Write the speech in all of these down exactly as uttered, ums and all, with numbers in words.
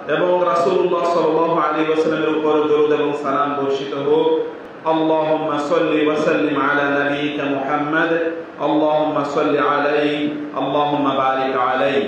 এবং রাসূলুল্লাহ সাল্লাল্লাহু আলাইহি ওয়াসাল্লামের উপর দরুদ এবং সালাম বর্ষিত হোক। আল্লাহুম্মা সাল্লি ওয়া সাল্লিম আলা নাবিয়িকা মুহাম্মদ, আল্লাহুম্মা সাল্লি আলাইহি, আল্লাহুম্মা বারিক আলাইহি।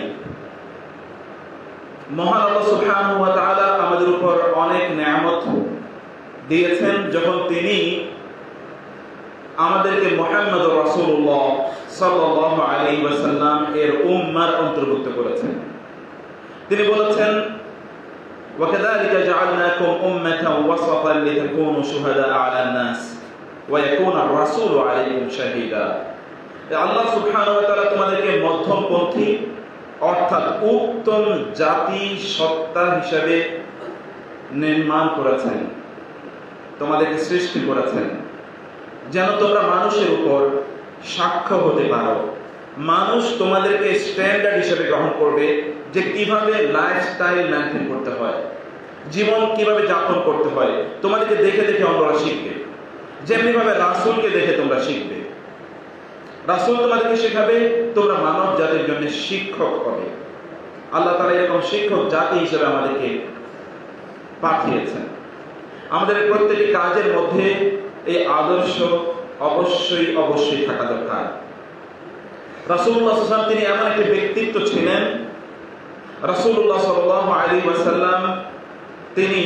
মহান আল্লাহ সুবহানাহু ওয়া তাআলা আমাদের উপর অনেক নিয়ামত দিয়েছেন যখন তিনি আমাদেরকে মুহাম্মদুর রাসূলুল্লাহ সাল্লাল্লাহু আলাইহি ওয়াসাল্লাম এর উম্মার অন্তর্ভুক্ত করেছেন। তিনি বলেছেন, ওয়া কাযালিকা জাআলনাকুম উম্মাতান ওয়াসাতান লিতাকুনু শুহাদা'a 'আলান নাস ওয়া ইয়াকুনা আর-রাসূলু 'আলাইকুম শাহীদা। আল্লাহ সুবহানাহু ওয়া তাআলা তোমাদেরকে মধ্যমপন্থী অর্থাৎ উত্তম জাতি সত্তা হিসেবে নির্মাণ করেছেন, তোমাদেরকে সৃষ্টি করেছেন যেন তোমরা মানুষের উপর সাক্ষ্য হতে পারো। মানুষ তোমাদেরকে স্ট্যান্ডার্ড হিসেবে গ্রহণ করবে যে কিভাবে লাইফস্টাইল মেনটেন করতে হয়, জীবন কিভাবে যাপন করতে হয়। তোমাদেরকে দেখে দেখে অন্যরা শিখবে, যেমনি ভাবে রাসূলকে দেখে তোমরা শিখবে। রাসূল তোমাদেরকে শেখাবে, তোমরা মানব জাতির জন্য শিক্ষক হবে। আল্লাহ তাআলা এরকম শিক্ষক জাতি হিসেবে আমাদেরকে পাঠিয়েছেন। আমাদের প্রত্যেকটি কাজের মধ্যে এই আদর্শ অবশ্যই অবশ্যই থাকা দরকার। রাসূলুল্লাহ সাল্লাল্লাহু আলাইহি ওয়াসাল্লাম তিনি এমন একটি ব্যক্তিত্ব ছিলেন, রাসূলুল্লাহ সাল্লাল্লাহু আলাইহি ওয়াসাল্লাম তিনি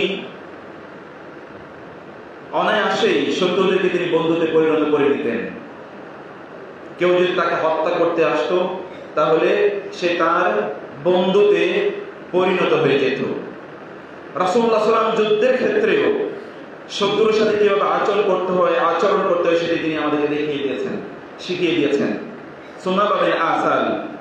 অনায়াসেই শত্রুদেরকে তিনি বন্ধুতে পরিণত করে দিতেন। কেউ যদি তাকে হত্যা করতে আসতো তাহলে সে তার বন্ধুতে পরিণত হয়ে যেত। রাসূলুল্লাহ সাল্লাল্লাহু আলাইহি ওয়াসাল্লাম যুদ্ধের ক্ষেত্রেও শত্রুর সাথে কিভাবে আচরণ করতে হয় আচরণ করতে হয় সেটি তিনি আমাদেরকে দেখিয়ে দিয়েছেন, শিখিয়ে দিয়েছেন। সুমামা বিন আসাল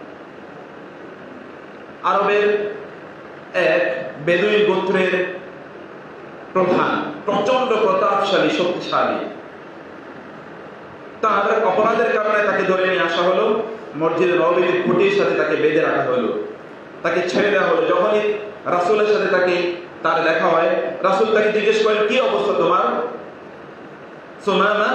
আরবের এক বেদুইন গোত্রের প্রধান, প্রচন্ড প্রতাপশালী, শক্তিশালী। তার অপরাধের কারণে তাকে ধরে নিয়ে আসা হলো, মসজিদে নববীর খুঁটির সাথে তাকে বেঁধে রাখা হলো, তাকে ছেড়ে দেওয়া হলো। যখনই রাসূলের সাথে তাকে তার দেখা হয়, রাসূল তাকে জিজ্ঞেস করেন, কি অবস্থা তোমার সুমামা?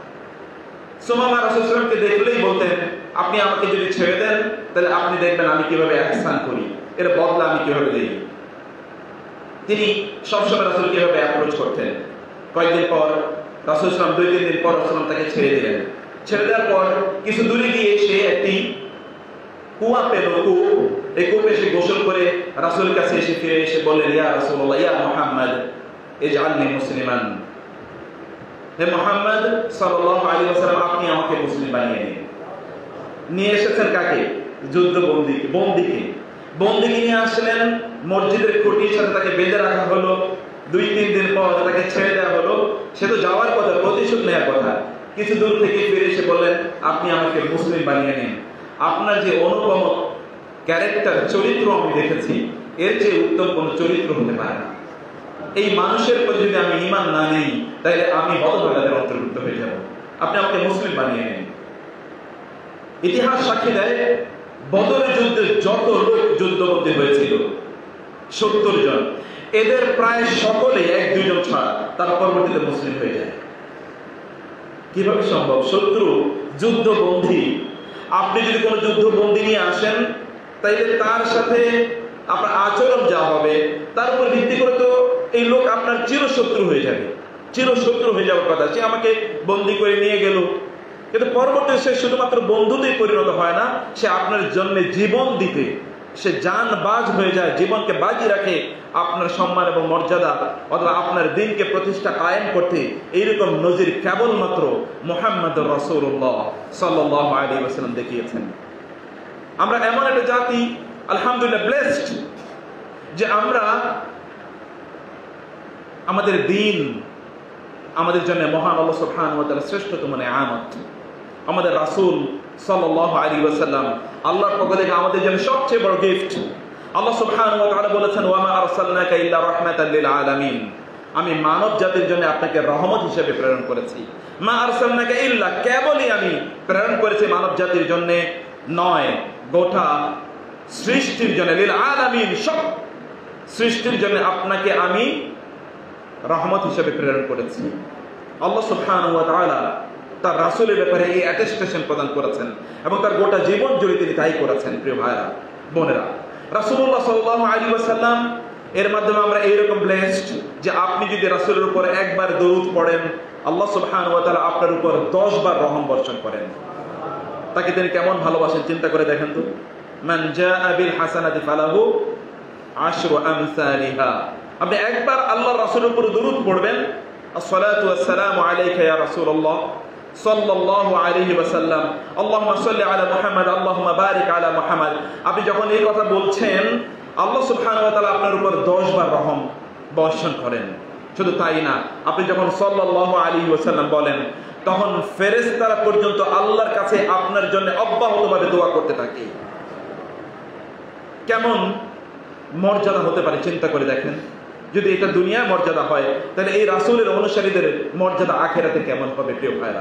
সুমামা রাসূল সাল্লাল্লাহু আলাইহি ওয়াসাল্লামকে দেখলেই বলতেন, আপনি আমাকে যদি ছেড়ে দেন তাহলে আপনি দেখবেন আমি কিভাবে ইহসান করি, এর বদলা আমি কিভাবে দেই। তিনি সবসময় রাসূল কিভাবে অ্যাপ্রোচ করতেন। কয়েকদিন পর রাসূল সাল্লাল্লাহু আলাইহি ওয়াসাল্লাম দুই তিন দিন পর রাসূল তাকে ছেড়ে দিলেন। ছেড়ে দেওয়ার পর কিছু দূরে গিয়ে সে একটি কুয়া পেল, কূপ। এই কূপে সে গোসল করে রাসূলের কাছে এসে ফিরে এসে বললেন, ইয়া রাসূলুল্লাহ, ইয়া মুহাম্মদ, ইজআলনি মুসলিমান। হে মুহাম্মদ সাল্লাল্লাহু আলাইহি ওয়াসাল্লাম, আপনি আমাকে মুসলিম বানিয়ে দিন। নিয়ে এসেছেন কাকে? যুদ্ধবন্দী বন্দীকে। বন্দীকে নিয়ে আসলেন, মসজিদের খুঁটির সাথে তাকে বেঁধে রাখা হলো। দুই তিন দিন পর তাকে ছেড়ে দেওয়া হলো। সে তো যাওয়ার কথা, প্রতিশোধ নেওয়ার কথা। কিছু দূর থেকে ফিরে এসে বললেন, আপনি আমাকে মুসলিম বানিয়ে নিন। আপনার যে অনুপম ক্যারেক্টার, চরিত্র আমি দেখেছি, এর চেয়ে উত্তম কোন চরিত্র হতে পারে না। এই মানুষের প্রতি যদি আমি ঈমান না নেই তাহলে আমি হতভাগাদের অন্তর্ভুক্ত হয়ে যাব। আপনি আমাকে মুসলিম বানিয়ে নিন। ইতিহাস সাক্ষী দেয়, বদরের যুদ্ধে যত লোক যুদ্ধবন্দী হয়েছিল সত্তর জন, এদের প্রায় সকলে এক দুইজন ছাড়া তারা পরবর্তীতে মুসলিম হয়ে যায়। কিভাবে সম্ভব? শত্রু যুদ্ধবন্দী। আপনি যদি কোনো যুদ্ধবন্দী নিয়ে আসেন তাইলে তার সাথে আপনার আচরণ যা হবে তার উপর ভিত্তি করে তো এই লোক আপনার চিরশত্রু হয়ে যাবে, চিরশত্রু হয়ে যাওয়ার কথা। সে আমাকে বন্দী করে নিয়ে গেল, কিন্তু পরবর্তীতে সে শুধুমাত্র বন্ধুতেই পরিণত হয় না, সে আপনার জন্য জীবন দিতে, সে জান বাজ হয়ে যায়, জীবনকে বাজি রাখে আপনার সম্মান এবং মর্যাদা অথবা আপনার দিনকে প্রতিষ্ঠা কায়েম করতে। এইরকম নজির কেবলমাত্র মুহাম্মদুর রাসূলুল্লাহ সাল্লাল্লাহু আলাইহি ওয়াসাল্লাম দেখিয়েছেন। আমরা এমন একটা জাতি, আলহামদুলিল্লাহ ব্লেসড, যে আমরা আমাদের দিন আমাদের জন্য মহান আল্লাহ সুবহানাহু ওয়া তাআলা শ্রেষ্ঠতম নিয়ামত। আমাদের রাসূল সাল্লাল্লাহু আলাইহি ওয়াসাল্লাম আল্লাহর পক্ষ থেকে আমাদের জন্য সবচেয়ে বড় গিফট। আল্লাহ সুবহানাহু ওয়া তাআলা বলেছেন, ওয়া মা আরসালনাকা ইল্লা রাহমাতাল লিল আলামিন। আমি মানব জাতির জন্য আপনাকে রহমত হিসেবে প্রেরণ করেছি। মা আরসালনাকা ইল্লা, কেবলই আমি প্রেরণ করেছি মানব জাতির জন্য নয়, গোটা সৃষ্টির জন্য। লিল আলামিন, সব সৃষ্টির জন্য আপনাকে আমি রহমত হিসেবে প্রেরণ করেছি। আল্লাহ সুবহানাহু ওয়া তাআলা তার রাসূলের ব্যাপারে এই অ্যাটেস্টেশন প্রদান করেছেন এবং তার গোটা জীবন জুড়ে তিনি তাই করেছেন। প্রিয় ভাইরা বোনেরা, রাসূলুল্লাহ সাল্লাল্লাহু আলাইহি ওয়াসাল্লাম এর মাধ্যমে আমরা এইরকম ব্লেসড যে আপনি যদি রাসূলের উপর একবার দরুদ পড়েন, আল্লাহ সুবহানাহু ওয়া তাআলা আপনার উপর দশ বার রহম বর্ষণ করেন। তাকে তিনি কেমন ভালোবাসেন চিন্তা করে দেখেন তো। মান জাআ বিল হাসানাতি ফালাহু আশরু আমসালিহা। আপনি একবার আল্লাহর রাসূলের উপর দরুদ পড়বেন, আসসালাতু ওয়াসসালামু আলাইকা ইয়া রাসূলুল্লাহ সাল্লাল্লাহু আলাইহি ওয়াসাল্লাম, আল্লাহুম্মা সাল্লি আলা মুহাম্মদ, আল্লাহুম্মা বারিক আলা মুহাম্মদ। আপনি যখন এই কথা বলছেন, আল্লাহ সুবহানাহু ওয়া তাআলা আপনার উপর দশ বার রহম বর্ষণ করেন। শুধু তাই না, আপনি যখন সাল্লাল্লাহু আলাইহি ওয়াসাল্লাম বলেন, তখন ফেরেশতারা পর্যন্ত আল্লাহর কাছে আপনার জন্য অব্যাহতভাবে দোয়া করতে থাকে। কেমন মর্যাদা হতে পারে চিন্তা করে দেখেন। যদি এটা দুনিয়ায় মর্যাদা হয়, তাহলে এই রাসূলের অনুসারীদের মর্যাদা আখিরাতে কেমন হবে প্রিয় ভাইরা।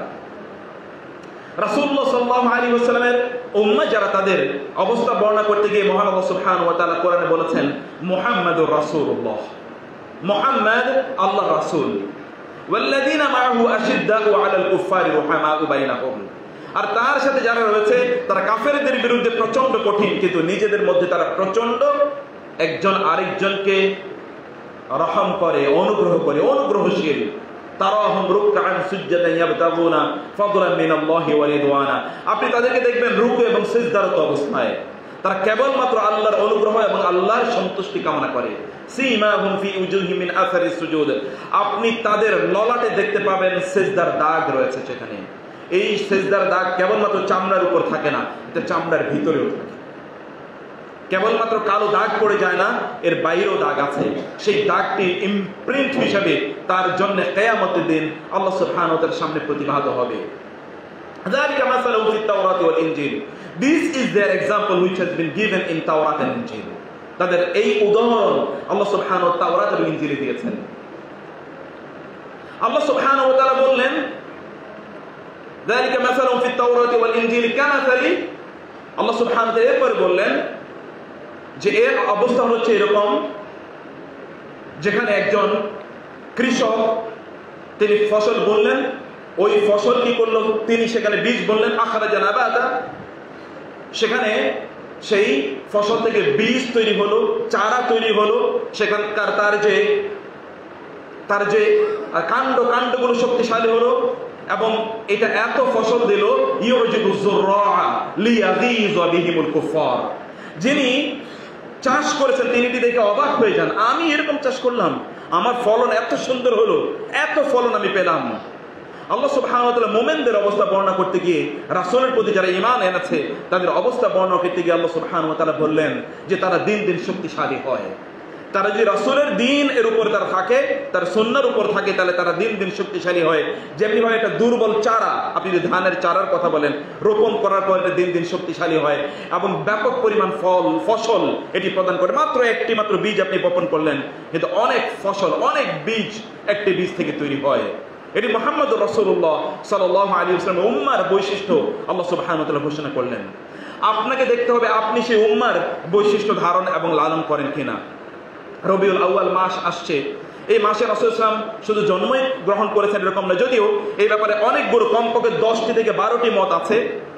রাসূলুল্লাহ সাল্লাল্লাহু আলাইহি ওয়াসাল্লামের উম্মাহ যারা, তাদের অবস্থা বর্ণনা করতে গিয়ে মহান আল্লাহ সুবহানাহু ওয়া তাআলা কোরআনে বলেছেন, মুহাম্মাদুর রাসূলুল্লাহ, মুহাম্মদ আল্লাহর রাসূল, ওয়াল্লাযীনা মাআহু আশিদ্দাউ আলাল কুফফারি রুহামাউ বাইনাহুম। আর তার সাথে যারা রয়েছে তারা কাফেরদের বিরুদ্ধে প্রচন্ড কঠিন, কিন্তু নিজেদের মধ্যে তারা প্রচন্ড একজন আরেকজনকে রহম করে, অনুগ্রহ করে, অনুগ্রহশীল। তারাহুম রুকআন সুজদান ইয়াবতাগুনা ফাদলান মিনাল্লাহি ওয়া রিদওয়ানা। আপনি তাদেরকে দেখবেন রুকু এবং সিজদারত অবস্থায় তারা কেবলমাত্র আল্লাহর অনুগ্রহ এবং আল্লাহর সন্তুষ্টি কামনা করে। সীমাহুম ফি উজুহিহিম মিন আসারিস সুজুদ। আপনি তাদের ললাটে দেখতে পাবেন সিজদার দাগ রয়েছে সেখানে। এই সিজদার দাগ কেবলমাত্র চামড়ার উপর থাকে না, এটা চামড়ার ভিতরেও থাকে। কেবলমাত্র কালো দাগ পড়ে যায় না, এর বাইরেও দাগ আছে। সেই দাগটি ইমপ্রিন্ট হিসেবে তার জন্য কিয়ামতের দিন আল্লাহ সুবহানাহু ওয়া তাআলার সামনে প্রতিভাত হবে। যালিকা মাসালুহু ফিত তাওরাত ওয়াল ইনজিল। This is their example which has been given in Tawrat and Injil. তাদের এই উদাহরণ আল্লাহ সুবহানাহু ওয়া তাআলা তাওরাত এবং ইনজিলে দিয়েছেন। আল্লাহ সুবহানাহু ওয়া তাআলা বললেন, যালিকা মাসালুহু ফিত তাওরাত ওয়াল ইনজিল কামাসালি। আল্লাহ সুবহানাহু ওয়া তাআলা এরপর বললেন যে এর অবস্থা হচ্ছে এরকম, যেখানে একজন কৃষক তিনি ফসল বুনলেন, ওই ফসল কি করলো, তিনি সেখানে বীজ বুনলেন, আখরাজা নাবাতা, সেখানে সেই ফসল থেকে বীজ তৈরি হলো, চারা তৈরি হলো, সেখানকার তার যে তার যে কাণ্ড কাণ্ডগুলো শক্তিশালী হলো, এবং এটা এত ফসল দিল, ইউজিবুজ যুররা লিয়াযীযা বিহিমুল কুফার। যিনি চাষ করেছেন তিনি দেখে অবাক হয়ে যান, আমি এরকম চাষ করলাম, আমার ফলন এত সুন্দর হলো, এত ফলন আমি পেলাম। আল্লাহ সুবহানাহু ওয়া তাআলা মুমিনদের অবস্থা বর্ণনা করতে গিয়ে, রাসূলের প্রতি যারা ঈমান এনেছে তাদের অবস্থা বর্ণনা করতে গিয়ে আল্লাহ সুবহানাহু ওয়া তাআলা বললেন যে তারা দিন দিন শক্তিশালী হয়। তারা যদি রাসূলের দ্বীন এর উপর তারা থাকে, তার সুন্নাহর উপর থাকে, তাহলে তারা দিন দিন শক্তিশালী হয়। যেমনি ভাবে একটা দুর্বল চারা, আপনি যদি ধানের চারার কথা বলেন, রোপণ করার পর এটা দিন দিন শক্তিশালী হয় এবং ব্যাপক পরিমাণ ফল ফসল এটি প্রদান করে। মাত্র একটি মাত্র বীজ আপনি বপন করলেন, কিন্তু অনেক ফসল, অনেক বীজ একটি বীজ থেকে তৈরি হয়। এটি মুহাম্মদুর রাসূলুল্লাহ সাল্লাল্লাহু আলাইহি ওয়াসাল্লাম উম্মার বৈশিষ্ট্য আল্লাহ সুবহানাহু ওয়া তাআলা ঘোষণা করলেন। আপনাকে দেখতে হবে আপনি সেই উম্মার বৈশিষ্ট্য ধারণ এবং লালন করেন কিনা। রবিউল আউয়াল মাস আসছে, এই মাসে রাসূল সাল্লাল্লাহু আলাইহি ওয়াসাল্লাম শুধু জন্মই গ্রহণ করেছেন এরকম না, যদিও এই ব্যাপারে অনেকগুলো কমপক্ষে দশটি থেকে বারোটি মত আছে,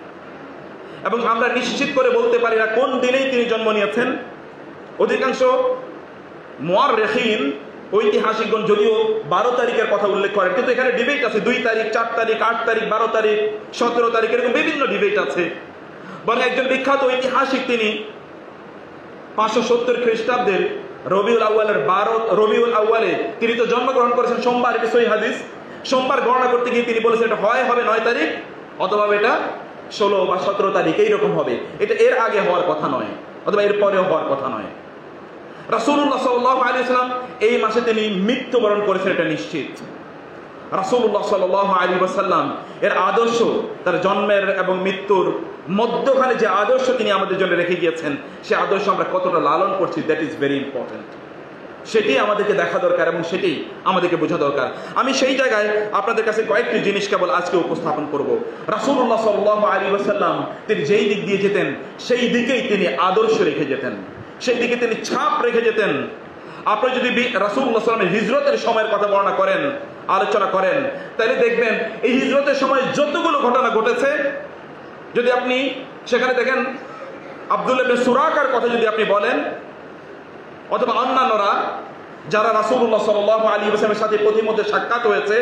এবং আমরা নিশ্চিত করে বলতে পারি না কোন দিনেই তিনি জন্ম নিয়েছেন। অধিকাংশ মুআররিখিন, ঐতিহাসিকগণ যদিও বারো তারিখের কথা উল্লেখ করেন, কিন্তু এখানে ডিবেট আছে, দুই তারিখ, চার তারিখ, আট তারিখ, বারো তারিখ, সতেরো তারিখ, এরকম বিভিন্ন ডিবেট আছে। বরং একজন বিখ্যাত ঐতিহাসিক তিনি পাঁচশো সত্তর খ্রিস্টাব্দের রবিউল আউয়ালের বারো রবিউল আউয়ালে তিনি তো জন্মগ্রহণ করেছেন সোমবার, এটা সহিহ হাদিস। সোমবার গণনা করতে গিয়ে তিনি বলেছেন এটা হয় হবে নয় তারিখ, অথবা এটা ষোলো বা সতেরো তারিখ এইরকম হবে। এটা এর আগে হওয়ার কথা নয়, অথবা এর পরেও হওয়ার কথা নয়। রাসূলুল্লাহ সাল্লাল্লাহু আলাইহি ওয়াসাল্লাম এই মাসে তিনি মৃত্যুবরণ করেছেন, এটা নিশ্চিত। রাসূলুল্লাহ সাল্লাল্লাহু আলাইহি ওয়াসাল্লাম এর আদর্শ, তার জন্মের এবং মৃত্যুর মধ্যখানে যে আদর্শ তিনি আমাদের জন্য রেখে গিয়েছেন, সে আদর্শ আমরা কতটা লালন করছি, দ্যাট ইজ ভেরি ইম্পর্টেন্ট। সেটি আমাদেরকে দেখা দরকার এবং সেটি আমাদেরকে বোঝা দরকার। আমি সেই জায়গায় আপনাদের কাছে কয়েকটি জিনিস কেবল আজকে উপস্থাপন করব। রাসূলুল্লাহ সাল্লাল্লাহু আলাইহি ওয়াসাল্লাম তিনি যেই দিক দিয়ে যেতেন, সেই দিকেই তিনি আদর্শ রেখে যেতেন, সেই দিকে তিনি ছাপ রেখে যেতেন। আপনি যদি রাসূলুল্লাহ সাল্লাল্লাহু আলাইহি ওয়াসাল্লামের হিজরতের সময়ের কথা বর্ণনা করেন, আলোচনা করেন, তাহলে দেখবেন এই হিজরতের সময় যতগুলো ঘটনা ঘটেছে, যদি আপনি সেখানে দেখেন আব্দুল্লাহ ইবনে সুরাকার কথা যদি আপনি বলেন, অথবা অন্যান্যরা যারা রাসূলুল্লাহ সাল্লাল্লাহু আলাইহি ওয়াসাল্লামের সাথে প্রতিমধ্যে সাক্ষাৎ হয়েছে,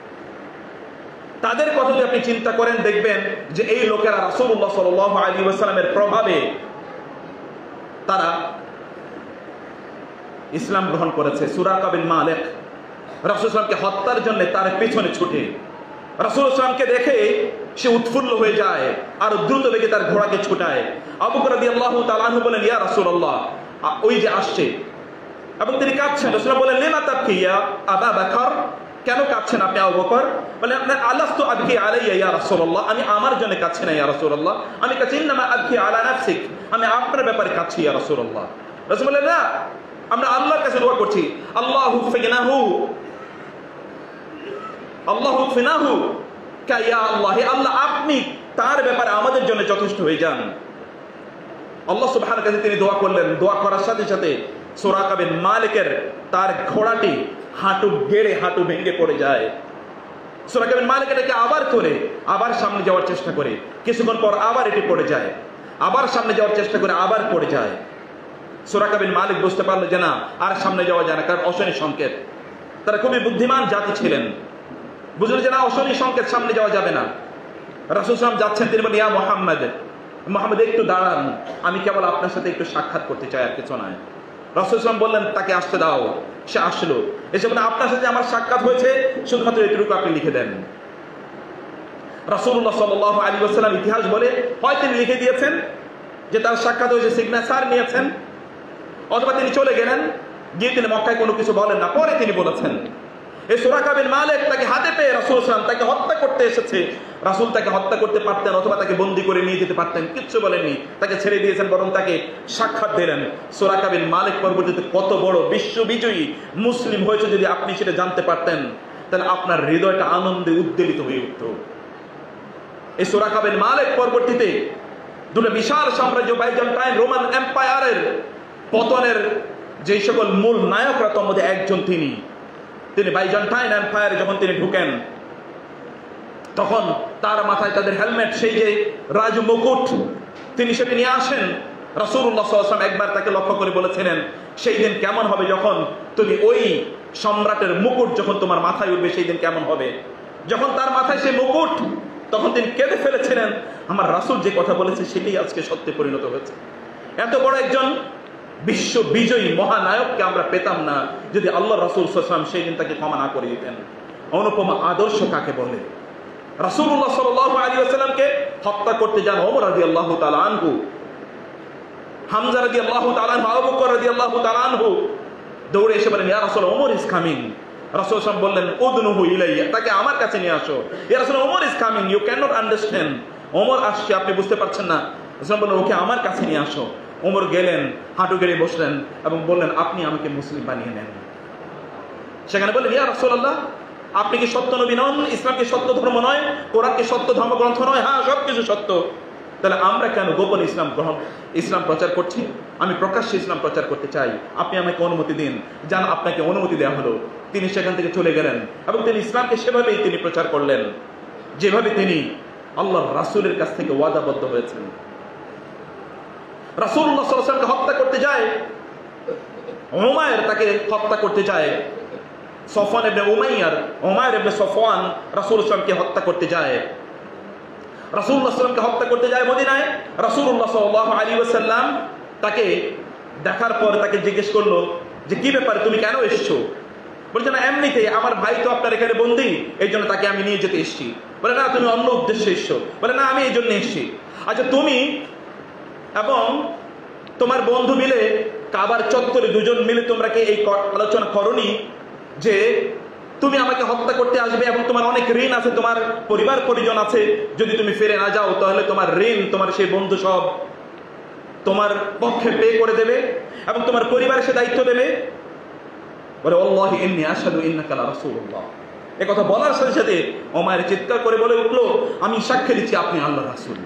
তাদের কথা যদি আপনি চিন্তা করেন, দেখবেন যে এই লোকেরা রাসূলুল্লাহ সাল্লাল্লাহু আলাইহি ওয়াসাল্লামের প্রভাবে তারা ইসলাম গ্রহণ করেছে। সুরাকা বিন মালিক রাসূল সাল্লাল্লাহু আলাইহি ওয়াসাল্লামকে হত্যার জন্য তার পেছনে ছুটে, রাসূল সাল্লাল্লাহু আলাইহি ওয়াসাল্লামকে দেখে সে উৎফুল্ল হয়ে যায় আর দ্রুত বেগে তার ঘোড়াকে ছুটায়। আবু বকর রাদিয়াল্লাহু তাআলা আনহু বলেন, ইয়া রাসূলুল্লাহ, ওই যে আসছে, এবং তিনি কাঁদছেন। রাসূলুল্লাহ বলেন, লিমা তাবকি ইয়া আবা বকর, কেন কাঁদছেন আপনি আবু বকর? বলেন, আলাস্তু আবকি আলাইয়া ইয়া রাসূলুল্লাহ, আমি আমার জন্য কাঁদছি না ইয়া রাসূলুল্লাহ, আমি কাঁদছি ইন্নামা আবকি আলা নাফসিক, আমি আপনার ব্যাপারে কাঁদছি ইয়া রাসূলুল্লাহ। রাসূল বলেন, না, আমরা আল্লাহর কাছে দোয়া করছি, আল্লাহু ফিগনাহু আল্লাহু ফিনাহু কা ইয়া আল্লাহ, হে আল্লাহ, আপনি তার ব্যাপারে আমাদের জন্য যথেষ্ট হয়ে যান। আল্লাহ সুবহানাহু ওয়া তাআলা তিনি দোয়া করলেন। দোয়া করার সাথে সাথে সুরাকা বিন মালিকের তার ঘোড়াটি হাঁটু গেড়ে হাঁটু ভেঙে পড়ে যায়। সুরাকা বিন মালিক এটাকে আবার করে আবার সামনে যাওয়ার চেষ্টা করে, কিছুক্ষণ পর আবার এটি পড়ে যায়, আবার সামনে যাওয়ার চেষ্টা করে আবার পড়ে যায়। সুরাকা বিন মালিক বুঝতে পারলো যে না, আর সামনে যাওয়া যায় না, কারণ অশনি সংকেত। তারা খুবই বুদ্ধিমান জাতি ছিলেন, বুঝলেন যে না, অশনি সংকেত, সামনে যাওয়া যাবে না। রাসূল সাল্লাল্লাহু আলাইহি ওয়াসাল্লাম যাচ্ছেন, তিনি বলেন, ইয়া মুহাম্মদ, মুহাম্মদ একটু দাঁড়ান, আমি কেবল আপনার সাথে একটু সাক্ষাৎ করতে চাই, আর কিছু নয়। রাসূল সাল্লাল্লাহু আলাইহি ওয়াসাল্লাম বললেন, তাকে আসতে দাও। সে আসলো, এসে বলে, আপনার সাথে আমার সাক্ষাৎ হয়েছে, শুধুমাত্র এটুকু আপনি লিখে দেন। রাসূলুল্লাহ সাল্লাল্লাহু আলাইহি ওয়াসাল্লাম ইতিহাস বলে হয় তিনি লিখে দিয়েছেন যে তার সাক্ষাৎ হয়েছে, সিগনেচার নিয়েছেন, অথবা তিনি চলে গেলেন, গিয়ে তিনি মক্কায় কোনো কিছু বলেন না, পরে তিনি বলেছেন। এই সুরাকা বিন মালিক তাকে হাতে পেয়ে রাসূল সাল্লাল্লাহু আলাইহি ওয়াসাল্লাম তাকে হত্যা করতে এসেছে। রাসূল তাকে হত্যা করতে পারতেন, অথবা তাকে বন্দী করে নিয়ে যেতে পারতেন, কিচ্ছু বলেননি, তাকে ছেড়ে দিয়েছেন, বরং তাকে সাক্ষাৎ দিলেন। সুরাকা বিন মালিক পরবর্তীতে কত বড় বিশ্ববিজয়ী মুসলিম হয়েছে, যদি আপনি সেটা জানতে পারতেন, তাহলে আপনার হৃদয়টা আনন্দে উদ্বেলিত হয়ে উঠত। এই সুরাকা বিন মালিক পরবর্তীতে দুটো বিশাল সাম্রাজ্য বাইজেন্টাইন রোমান এম্পায়ারের পতনের যে সকল মূল নায়করা, তার মধ্যে একজন তিনি। তিনি বাইজেন্টাইন এম্পায়ারে যখন তিনি ঢুকেন, তখন তার মাথায় তাদের হেলমেট, সেই যে রাজ মুকুট, তিনি সেটি নিয়ে আসেন। রাসূলুল্লাহ সাল্লাল্লাহু আলাইহি ওয়াসাল্লাম একবার তাকে লক্ষ্য করে বলেছিলেন, সেই দিন কেমন হবে যখন তুমি ওই সম্রাটের মুকুট যখন তোমার মাথায় উঠবে, সেই দিন কেমন হবে। যখন তার মাথায় সেই মুকুট, তখন তিনি কেঁদে ফেলেছিলেন, আমার রাসূল যে কথা বলেছে সেটাই আজকে সত্যে পরিণত হয়েছে। এত বড় একজন বিশ্ব বিজয়ী মহানায়ককে আমরা পেতাম না যদি আল্লাহ রাসূল সাল্লাল্লাহু আলাইহি ওয়াসাল্লাম সেই দিন তাকে ক্ষমা না করে দিতেন। অনুপমা আদর্শ কাকে বলে? রাসূলুল্লাহ সাল্লাল্লাহু আলাইহি ওয়াসাল্লামকে হত্যা করতে যান ওমর রাদিয়াল্লাহু তাআলা আনহু, হামজা রাদিয়াল্লাহু তাআলা আনহু, আবু বকর রাদিয়াল্লাহু তাআলা আনহু দৌড়ে এসে বলেন, ইয়া রাসূল, ওমর ইজ কামিং। রাসূল সাল্লাল্লাহু আলাইহি ওয়াসাল্লাম বললেন, উদনুহু ইলাইয়া, তাকে আমার কাছে নিয়ে আসো। ইয়া রাসূল, Omar is coming, you can not understand, Omar আসছে, আপনি বুঝতে পারছেন না। রাসূল বললেন, ওকে আমার কাছে নিয়ে আসো। ওমর গেলেন, হাঁটু গেড়ে বসলেন এবং বললেন, আপনি আমাকে মুসলিম বানিয়ে নেন। সেখানে বললেন, ইয়া রাসূলুল্লাহ, আপনি কি সত্য নবী নন? ইসলাম কি সত্য ধর্ম নয়? কোরআন কি সত্য ধর্মগ্রন্থ নয়? হ্যাঁ, সবকিছু সত্য। তাহলে আমরা কেন গোপন ইসলাম গ্রহণ ইসলাম প্রচার করছি? আমি প্রকাশ্যে ইসলাম প্রচার করতে চাই, আপনি আমাকে অনুমতি দিন। যান, আপনাকে অনুমতি দেওয়া হলো। তিনি সেখান থেকে চলে গেলেন এবং তিনি ইসলামকে সেভাবেই তিনি প্রচার করলেন, যেভাবে তিনি আল্লাহর রাসূলের কাছ থেকে ওয়াদাবদ্ধ হয়েছেন। রাসূলুল্লাহ সাল্লাল্লাহু আলাইহি ওয়াসাল্লামকে হত্যা করতে যায় উমাইর, তাকে হত্যা করতে যায় সফওয়ান ইবনে উমাইয়ার, উমাইর ইবনে সফওয়ান রাসূলুল্লাহ সাল্লাল্লাহু আলাইহি ওয়াসাল্লামকে হত্যা করতে যায়। রাসূলুল্লাহ সাল্লাল্লাহু আলাইহি ওয়াসাল্লামকে হত্যা করতে যায় মদিনায়। রাসূলুল্লাহ সাল্লাল্লাহু আলাইহি ওয়াসাল্লাম তাকে দেখার পর তাকে জিজ্ঞেস করলো যে কি ব্যাপার, তুমি কেন এসেছো? বলছে, না এমনিতেই, আমার ভাই তো আপনার এখানে বন্দী, এই জন্য তাকে আমি নিয়ে যেতে এসেছি। বলে, না তুমি অন্য উদ্দেশ্যে এসছো? বলে, না আমি এই জন্য এসেছি। আচ্ছা, তুমি এবং তোমার বন্ধু মিলে কাবার চত্বরে দুজন মিলে তোমরা কি এই আলোচনা করনি যে তুমি আমাকে হত্যা করতে আসবে এবং তোমার অনেক ঋণ আছে, তোমার পরিবার পরিজন আছে, যদি তুমি ফিরে না যাও তাহলে তোমার ঋণ তোমার সেই বন্ধু সব তোমার পক্ষে পে করে দেবে এবং তোমার পরিবারের সে দায়িত্ব দেবে? বলে, আল্লাহি ইন্নী আশহাদু ইন্নাকা লা রাসূলুল্লাহ। এই কথা বলার সাথে সাথে ওমর চিৎকার করে বলে উঠলো, আমি সাক্ষ্য দিচ্ছি আপনি আল্লাহর রাসূল।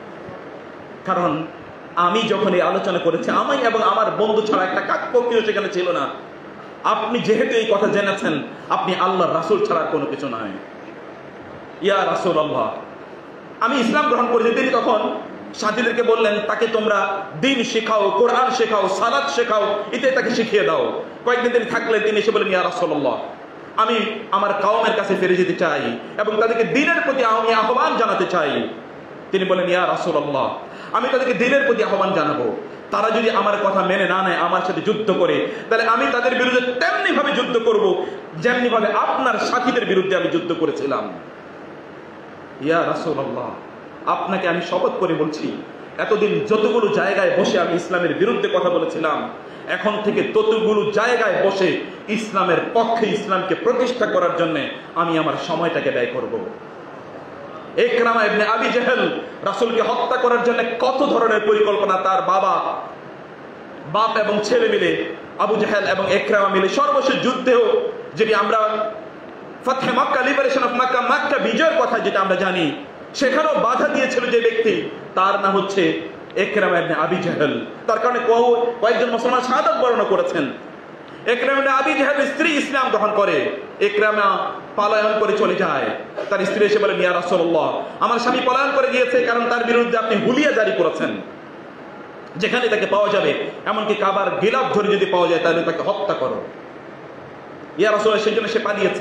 কারণ আমি যখন এই আলোচনা করেছি, আমি এবং আমার বন্ধু ছাড়া একটা কাকপক্ষীও সেখানে ছিল না। আপনি যেহেতু এই কথা জেনেছেন, আপনি আল্লাহর রাসূল ছাড়া কোনো কিছু নয়। ইয়া রাসূলুল্লাহ, আমি ইসলাম গ্রহণ করেছি। তিনি তখন সাথীদেরকে বললেন তাকে তোমরা দিন শেখাও, কোরআন শেখাও, সালাত শেখাও, এতে তাকে শিখিয়ে দাও। কয়েকদিন তিনি থাকলেন, তিনি এসে বললেন ইয়া রাসূলুল্লাহ, আমি আমার কওমের কাছে ফিরে যেতে চাই এবং তাদেরকে দ্বীনের প্রতি আমি আহ্বান জানাতে চাই। তিনি বলেন ইয়া রাসূলুল্লাহ, আমি তাদেরকে দ্বীনের প্রতি আহ্বান জানাবো, তারা যদি আমার কথা মেনে না নেয়, আমার সাথে যুদ্ধ করে, তাহলে আমি তাদের বিরুদ্ধে তেমনি ভাবে যুদ্ধ করব যেমনি ভাবে আপনার সাথীদের বিরুদ্ধে আমি যুদ্ধ করেছিলাম। ইয়া রাসূলুল্লাহ, আপনাকে আমি শপথ করে বলছি, এতদিন যতগুলো জায়গায় বসে আমি ইসলামের বিরুদ্ধে কথা বলেছিলাম, এখন থেকে ততগুলো জায়গায় বসে ইসলামের পক্ষে, ইসলামকে প্রতিষ্ঠা করার জন্য আমি আমার সময়টাকে ব্যয় করব। ইকরামা ইবনে আবি জাহল রাসূলকে হত্যা করার জন্য কত ধরনের পরিকল্পনা, তার বাবা বাপ এবং ছেলে মিলে, আবু জাহল এবং ইকরামা মিলে সর্বশেষ যুদ্ধেও, যেটি আমরা ফাতহে Mecca, liberation of Mecca, Mecca বিজয়ের কথা যেটা আমরা জানি, সেখানেও বাধা দিয়েছিল যে ব্যক্তি, তার নাম হচ্ছে ইকরামা ইবনে আবি জাহল। তার কারণে কয়েকজন মুসলমান শাহাদাত বরণ করেছেন। ইকরামা ইবনে আবি জাহলের স্ত্রী ইসলাম গ্রহণ করে, ইকরামা পলায়ন করে চলে যায়। তার স্ত্রী এসে বলেন ইয়া রাসূলুল্লাহ, আমার স্বামী পলায়ন করে গিয়েছে কারণ তার বিরুদ্ধে আপনি হুলিয়া জারি করেছেন, যেখানে তাকে পাওয়া যাবে, এমনকি কাবার গিলাফ ধরে যদি পাওয়া যায় তাহলে তাকে হত্যা করো। ইয়া রাসূলুল্লাহ, সেই জন্য সে পালিয়েছে,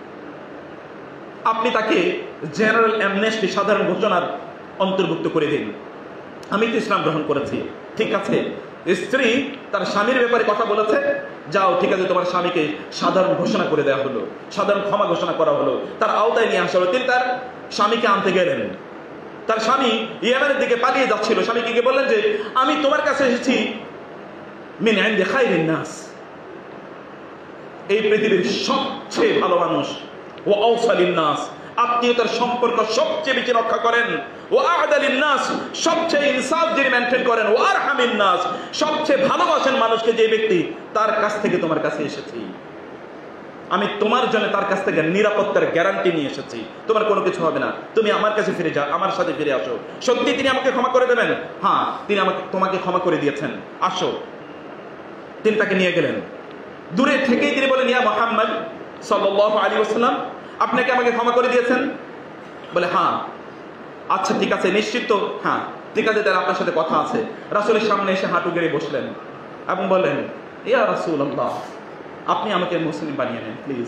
আপনি তাকে জেনারেল অ্যামনেস্টি, সাধারণ ঘোষণার অন্তর্ভুক্ত করে দিন। আমি তো ইসলাম গ্রহণ করেছি। ঠিক আছে, স্ত্রী তার স্বামীর ব্যাপারে কথা বলেছে, যাও ঠিক আছে, তোমার স্বামীকে সাধারণ ঘোষণা করে দেওয়া হলো, সাধারণ ক্ষমা ঘোষণা করা হলো, তার আওতায় নিয়ে আসা হলো। তিনি তার স্বামীকে আনতে গেলেন। তার স্বামী ইয়েমেনের দিকে পালিয়ে যাচ্ছিল। স্বামীকে গিয়ে বললেন যে আমি তোমার কাছে এসেছি মিন ইনদি খায়রিন নাস, এই পৃথিবীর সবচেয়ে ভালো মানুষ, ও আওসালিন নাস, আত্মীয়তার সম্পর্ক সবচেয়ে বেশি রক্ষা করেন, ও আদালিন নাস, সবচেয়ে ইনসাফ যিনি মেনটেন করেন, ও আরহামিন নাস, সবচেয়ে ভালোবাসেন মানুষকে যে ব্যক্তি, তার কাছ থেকে তোমার কাছে এসেছি। আমি তোমার জন্য তার কাছ থেকে নিরাপত্তার গ্যারান্টি নিয়ে এসেছি, তোমার কোনো কিছু হবে না, তুমি আমার কাছে ফিরে যাও, আমার সাথে ফিরে আসো। সত্যি তিনি আমাকে ক্ষমা করে দেবেন? হ্যাঁ, তিনি আমাকে তোমাকে ক্ষমা করে দিয়েছেন, আসো। তিনি তাকে নিয়ে গেলেন। দূরে থেকেই তিনি বলেন ইয়া মুহাম্মদ সাল্লাল্লাহু আলাইহি ওয়াসাল্লাম, আপনাকে আমাকে ক্ষমা করে দিয়েছেন? বলে হ্যাঁ। আচ্ছা ঠিক আছে, নিশ্চিত তো? হ্যাঁ ঠিক আছে, তাহলে আপনার সাথে কথা আছে। রাসূলের সামনে এসে হাঁটু গেড়ে বসলেন এবং বললেন ইয়া রাসূলুল্লাহ, আপনি আমাকে মুসলিম বানিয়ে নেন প্লিজ।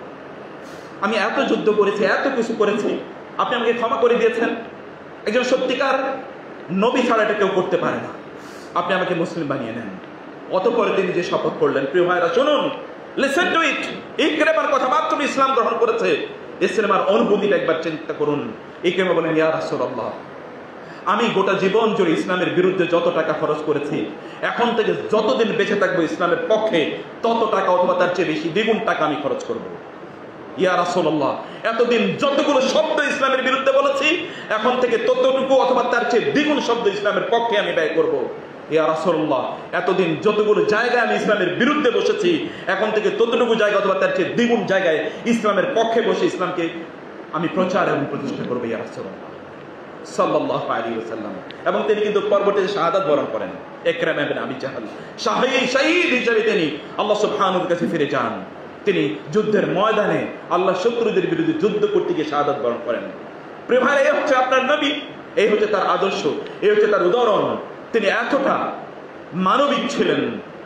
আমি এত যুদ্ধ করেছি, এত কিছু করেছি, আপনি আমাকে ক্ষমা করে দিয়েছেন। একজন সত্যিকার নবী ছাড়া এটা কেউ করতে পারে না, আপনি আমাকে মুসলিম বানিয়ে নেন। অতঃপরে তিনি যে শপথ করলেন, প্রিয় ভাইরা শুনুন, লিসেন টু ইট। ইকরামার কথা মাত্র ইসলাম গ্রহণ করেছে, ইসলামের অনুভূতিটা একবার চিন্তা করুন। ইকরামা বলেন ইয়া রাসূলুল্লাহ, আমি গোটা জীবন জুড়ে ইসলামের বিরুদ্ধে যত টাকা খরচ করেছি, এখন থেকে যতদিন বেঁচে থাকবো ইসলামের পক্ষে তত টাকা অথবা তার চেয়ে বেশি দ্বিগুণ টাকা আমি খরচ করব। ইয়া রাসূলুল্লাহ, এতদিন যতগুলো শব্দ ইসলামের বিরুদ্ধে বলেছি, এখন থেকে ততটুকু অথবা তার চেয়ে দ্বিগুণ শব্দ ইসলামের পক্ষে আমি ব্যয় করব। ইয়া রাসূলুল্লাহ, এতদিন যতগুলো জায়গায় আমি ইসলামের বিরুদ্ধে বসেছি, এখন থেকে ততটুকু জায়গা অথবা তার চেয়ে দ্বিগুণ জায়গায় ইসলামের পক্ষে বসে ইসলামকে আমি প্রচার এবং প্রতিষ্ঠা করবো। ইয়া রাসূলুল্লাহ সাল্লাল্লাহু আলাইহি ওয়াসাল্লাম। এবং তিনি কিন্তু পরবর্তীতে শাহাদাত বরণ করেন। ইকরামা ইবনে আবি জাহল শাহীদ শহীদ হিসেবে তিনি আল্লাহ সুবহানাহুর কাছে ফিরে যান। তিনি যুদ্ধের ময়দানে আল্লাহ শত্রুদের বিরুদ্ধে যুদ্ধ করতে গিয়ে শাহাদাত বরণ করেন। প্রিয় ভাই, এই হচ্ছে আপনার নবী, এই হচ্ছে তার আদর্শ, এই হচ্ছে তার উদাহরণ। তিনি এতটা মানবিক ছিলেন,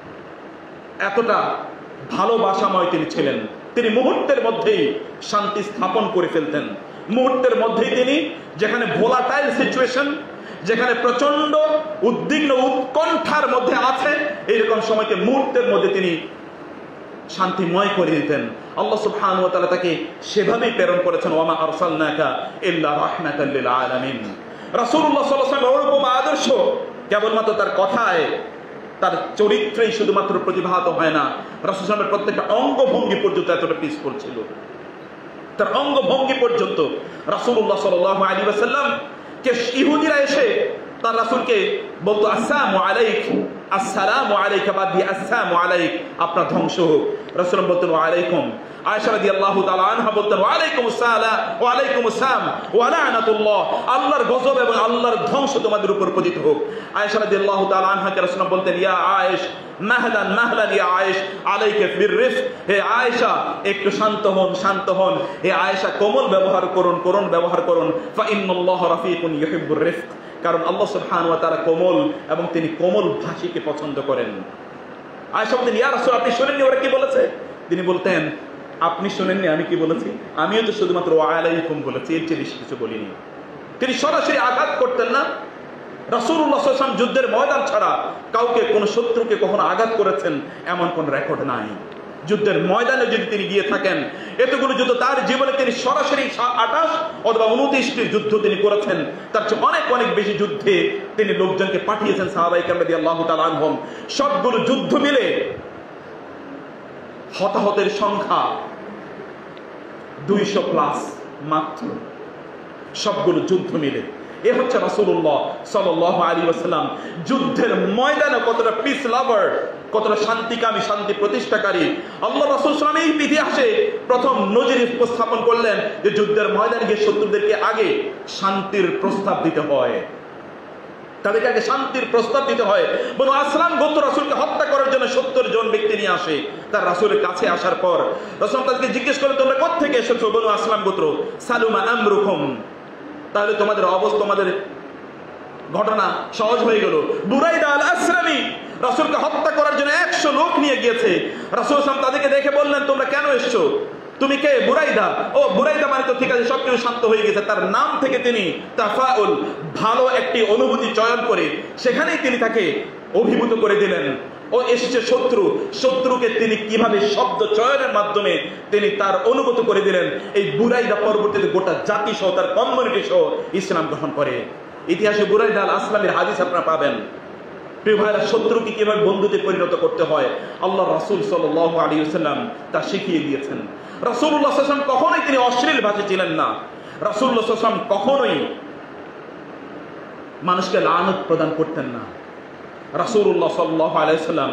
এতটা ভালোবাসাময় তিনি ছিলেন। তিনি মুহূর্তের মধ্যেই শান্তি স্থাপন করে ফেলতেন। মুহূর্তের মধ্যেই তিনি, যেখানে ভোলাটাইল সিচুয়েশন, যেখানে প্রচন্ড উদ্বিগ্ন উৎকণ্ঠার মধ্যে আছে, এইরকম সময়কে মুহূর্তের মধ্যে তিনি শান্তিময় করে দিতেন। আল্লাহ সুবহানাহু ওয়া তাআলা তাকে সেভাবেই প্রেরণ করেছেন, ওয়া মা আরসালনাকা ইল্লা রাহমাতাল লিল আলামিন। রাসূলুল্লাহ সাল্লাল্লাহু আলাইহি ওয়াসাল্লাম ওরকম আদর্শ কেবলমাত্র তার কথায়, তার চরিত্রেই শুধুমাত্র প্রতিভাত হয় না, রাসূল সাল্লাল্লাহু প্রত্যেকটা অঙ্গভঙ্গি পর্যন্ত এতটা পিসফুল ছিল। তার অঙ্গভঙ্গি পর্যন্ত রাসূলুল্লাহ সাল্লাল্লাহু আলাইহি ওয়াসাল্লাম কে ইহুদিরা এসে তার রাসূলকে বলতো আসসালামু আলাইক, আসসালামু আলাইকা, বাদ দিয়ে আসসালামু আলাইক, আপনার ধ্বংস হোক। রাসূল বলতেন ওয়া আলাইকুম। আয়েশা রাদিয়াল্লাহু তাআলা আনহা বলতেন ওয়া আলাইকুমুস সালাম, ওয়া আলাইকুমুস সালাম ওয়া লানাতুল্লাহ, আল্লাহর গজব এবং আল্লাহর ধ্বংস তোমাদের উপর পতিত হোক। আয়েশা রাদিয়াল্লাহু তাআলা আনহাকে রাসূল বলতেন ইয়া আয়েশ মাহলান মাহলান ইয়া আয়েশ আলাইকা বিররিফ, হে আয়েশা একটু শান্ত হন, শান্ত হন, হে আয়েশা কোমল ব্যবহার করুন, করুন ব্যবহার করুন। ফা ইন্নাল্লাহ রাফিকুন ইউহিব্বুর রিফক, কারণ আল্লাহ সুবহানাহু ওয়া তাআলা কোমল এবং তিনি কোমল ভাষীকে পছন্দ করেন। আয়েশা বলতেন, ইয়া রাসূল, আপনি শুনেননি ওরা কি বলেছে? তিনি বলতেন, আপনি শুনেননি আমি কি বলেছি? আমিও তো শুধুমাত্র ওয়া আলাইকুম বলেছি, এর চেয়ে বেশি কিছু বলিনি। তিনি সরাসরি আঘাত করতেন না। রাসূলুল্লাহ সাল্লাল্লাহু আলাইহি ওয়াসাল্লাম যুদ্ধের ময়দান ছাড়া কাউকে কোন শত্রুকে কখনো আঘাত করেছেন এমন কোন রেকর্ড নাই। যুদ্ধের ময়দানে যদি তিনি গিয়ে থাকেন, এতগুলো যুদ্ধ তার জীবনে তিনি সরাসরি আঠাশ অথবা উনত্রিশটি যুদ্ধ তিনি করেছেন, তার চেয়ে অনেক অনেক বেশি যুদ্ধে তিনি লোকজনকে পাঠিয়েছেন সাহাবায়ে কেরাম রাদিয়াল্লাহু তাআলা আনহুম। সবগুলো যুদ্ধ মিলে হতাহতের সংখ্যা দুইশো প্লাস মাত্র, সবগুলো যুদ্ধ মিলে। এ হচ্ছে রাসূলুল্লাহ সাল্লাল্লাহু আলাইহি ওয়াসাল্লাম যুদ্ধের ময়দানে কতটা পিস লাভার, কতটা শান্তিকামী, শান্তি প্রতিষ্ঠাকারী। আল্লাহ রাসূল সাল্লাল্লাহু আলাইহি ওয়াসাল্লাম এই ইতিহাসে প্রথম নজির উপস্থাপন করলেন যে যুদ্ধের ময়দানে গিয়ে শত্রুদেরকে আগে শান্তির প্রস্তাব দিতে হয়, তাদেরকে আগে শান্তির প্রস্তাব দিতে হয়। বনু আসলাম গোত্র রাসূলকে হত্যা করার জন্য সত্তর জন ব্যক্তি নিয়ে আসে। তার রাসূলের কাছে আসার পর রাসূল তাদেরকে জিজ্ঞেস করে, তোমরা কোথা থেকে এসেছো? বনু আসলাম গোত্র। সালুমা আমরুকুম, তাহলে তোমাদের অবস্থা, তোমাদের ঘটনা সহজ হয়ে গেল। বুরাইদা আল আসলামি রাসূলকে হত্যা করার জন্য একশো লোক নিয়ে গিয়েছে। রাসূল সাল্লাল্লাহু আলাইহি ওয়াসাল্লাম তাদেরকে দেখে বললেন, তোমরা কেন এসেছো? তুমি কে? বুরাইদা। ও বুরাইদা মানে তো ঠিক আছে, সবকিছু শান্ত হয়ে গেছে। তার নাম থেকে তিনি তাফাউল, ভালো একটি অনুভূতি চয়ন করে সেখানেই তিনি তাকে অভিভূত করে দিলেন। ও এসেছে শত্রু, শত্রুকে তিনি কিভাবে শব্দ চয়নের মাধ্যমে তিনি তার অনুভূত করে দিলেন। এই বুরাইদা পরবর্তীতে গোটা জাতি সহ তার কমিউনিটি সহ ইসলাম গ্রহণ করে। ইতিহাসে বুরাইদা আল আসলামের হাদিস আপনারা পাবেন। প্রিয় ভাইরা, শত্রুকে কিভাবে বন্ধুতে পরিণত করতে হয় আল্লাহ রাসূল সাল্লাল্লাহু আলাইহি ওয়াসাল্লাম তা শিখিয়ে দিয়েছেন। রাসূলুল্লাহ সাল্লাল্লাহু আলাইহি ওয়াসাল্লাম কখনোই তিনি অশ্লীল ভাষী ছিলেন না। রাসূলুল্লাহ সাল্লাল্লাহু আলাইহি ওয়াসাল্লাম কখনোই মানুষকে লানত প্রদান করতেন না। রাসূলুল্লাহ সাল্লাল্লাহু আলাইহি ওয়াসাল্লাম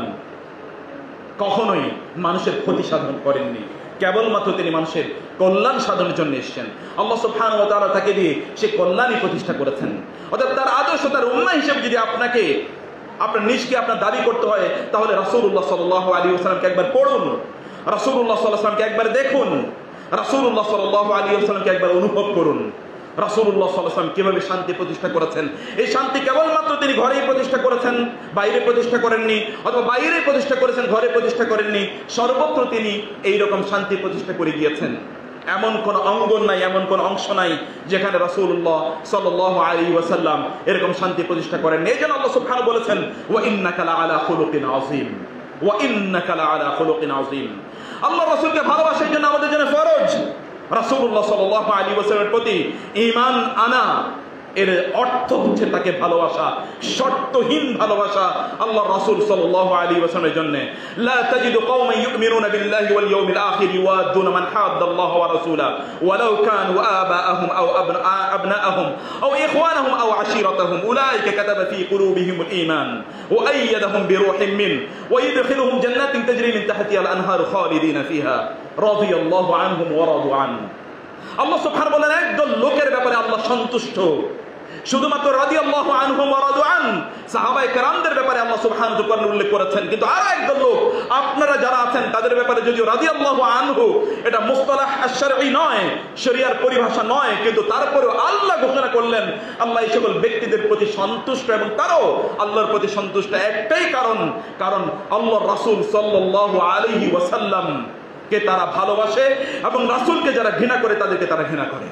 কখনোই মানুষের ক্ষতি সাধন করেননি, কেবলমাত্র তিনি মানুষের কল্যাণ সাধনের জন্য এসেছেন। আল্লাহ সুবহানাহু ওয়া তাআলা তাকে দিয়ে সে কল্যাণই প্রতিষ্ঠা করেছেন। অর্থাৎ তার আদর্শ, তার উম্মাহ হিসেবে যদি আপনাকে, আপনার নিজকে আপনার দাবি করতে হয়, তাহলে রাসূলুল্লাহ সাল্লাল্লাহু আলাইহি ওয়াসাল্লামকে একবার পড়ুন, রাসূলুল্লাহ সাল্লাল্লাহু আলাইহি ওয়াসাল্লামকে একবার দেখুন, রাসূলুল্লাহ সাল্লাল্লাহু আলাইহি ওয়াসাল্লামকে একবার অনুভব করুন। রাসূলুল্লাহ সাল্লাল্লাহু আলাইহি ওয়াসাল্লাম কিভাবে শান্তি প্রতিষ্ঠা করেছেন। এই শান্তি কেবলমাত্র তিনি ঘরেই প্রতিষ্ঠা করেছেন, বাইরে প্রতিষ্ঠা করেননি, অথবা বাইরে প্রতিষ্ঠা করেছেন, ঘরে প্রতিষ্ঠা করেননি। সর্বত্র তিনি এই রকম শান্তি প্রতিষ্ঠা করে গিয়েছেন। এমন কোন অঙ্গন নাই, এমন কোন অংশ নাই যেখানে রাসূলুল্লাহ সাল্লাল্লাহু আলাইহি ওয়াসাল্লাম এরকম শান্তি প্রতিষ্ঠা করেন। এইজন্য আল্লাহ সুবহানাহু বলেছেন, ওয়া ইন্নাকা লাআলা খুলুকিন আযীম, ওয়া ইন্নাকা লাআলা খুলুকিন আযীম। আল্লাহ রাসূলকে ভালোবাসার জন্য আমাদের জন্য ফরজ। রাসূলুল্লাহ সাল্লাল্লাহু আলাইহি ওয়াসাল্লামের প্রতি ঈমান আনা এর অর্থ হচ্ছে তাকে ভালোবাসা, শর্তহীন ভালোবাসা আল্লাহ রাসূল সাল্লাল্লাহু আলাইহি ওয়াসাল্লামের জন্য। লা তাজিদু কওমান ইউমিনুনা বিল্লাহি ওয়াল ইয়াউমিল আখির ইওয়াদুনা মান হাদ্দাল্লাহু ওয়া রাসূলাহু ওয়ালাউ কানু আবাআহুম আও আবনাআহুম আও ইখওয়ানাহুম আও আশীরাতাহুম উলাইকা কাতাবা ফী কুলুবিহিমুল ঈমান ওয়া আইয়াদাহুম বিরূহিম মিন ওয়া ইদখিলুহুম জান্নাতিন তাজরি মিন তাহতিহাল আনহারু খালিদিনা ফিহা রাদিয়াল্লাহু আনহুম ওয়া রাদু আন। আল্লাহ সুবহানাহু বলেন, একদল লোকের ব্যাপারে আল্লাহ সন্তুষ্ট, শুধুমাত্র রাদিয়াল্লাহু আনহুম ওয়া রাদু আন। সাহাবায়ে কেরামদের ব্যাপারে আল্লাহ সুবহানাহু ওয়া তাআলা উল্লেখ করেছেন, কিন্তু আর একদল লোক আপনারা যারা আছেন তাদের ব্যাপারে যদিও রাদিয়াল্লাহু আনহু এটা মুসতালাহ আশ-শারঈ নয়, শরিয়ার পরিভাষা নয়, কিন্তু তারপরেও আল্লাহ ঘোষণা করলেন আল্লাহ এই সকল ব্যক্তিদের প্রতি সন্তুষ্ট, এবং তারাও আল্লাহর প্রতি সন্তুষ্ট একটাই কারণ, কারণ আল্লাহর রাসূল সাল্লাল্লাহু আলাইহি ওয়াসাল্লাম কে তারা ভালোবাসে, এবং রাসূলকে যারা ঘৃণা করে তাদেরকে তারা ঘৃণা করে।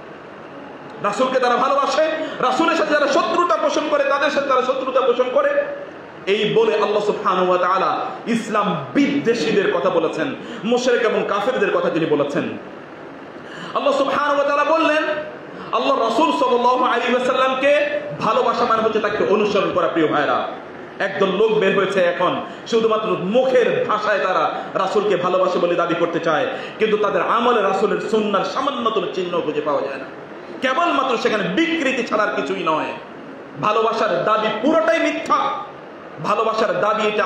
রাসূলকে তারা ভালোবাসে, রাসূলের সাথে যারা শত্রুতা পোষণ করে তাদের সাথে তারা শত্রুতা পোষণ করে। এই বলে আল্লাহ সুবহানাহু ওয়া তাআলা ইসলাম বিদ্বেষীদের কথা বলেছেন, মুশরিক এবং কাফেরদের কথা তিনি বলেছেন। আল্লাহ সুবহানাহু ওয়া তাআলা বললেন, আল্লাহ রাসূল সাল্লাল্লাহু আলাইহি ওয়াসাল্লামকে ভালোবাসা মানে হচ্ছে তাকে অনুসরণ করা। প্রিয় ভাইরা, একদল লোক বের হয়েছে এখন শুধুমাত্র মুখের ভাষায় তারা রাসূলকে ভালোবাসে বলে দাবি করতে চায়, কিন্তু তাদের আমলে রাসূলের সুন্নাহর সামান্যতম চিহ্ন খুঁজে পাওয়া যায় না। কেবলমাত্র সেখানে বিকৃতি ছাড়ার কিছুই নয়। ভালোবাসার দাবি পুরোটাই মিথ্যা। ভালোবাসার দাবি এটা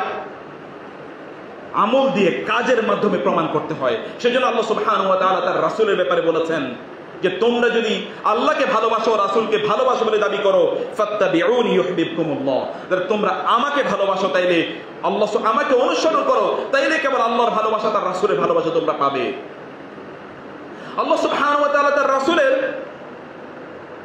আমল দিয়ে, কাজের মাধ্যমে প্রমাণ করতে হয়। সেজন্য আল্লাহ সুবহানাহু ওয়া তাআলা তার রাসূলের ব্যাপারে বলেছেন যে তোমরা যদি আল্লাহকে ভালোবাসো, রাসূলকে ভালোবাসো বলে দাবি করো, ফাত্তাবিউনি ইউহিব্বুকুমুল্লাহ, তোমরা আমাকে ভালোবাসো তাইলে আল্লাহ, আমাকে অনুসরণ করো তাইলে কেবল আল্লাহর ভালোবাসা, তার রাসূলের ভালোবাসা তোমরা পাবে। আল্লাহ সুবহানাহু ওয়া তাআলা তার রাসূলের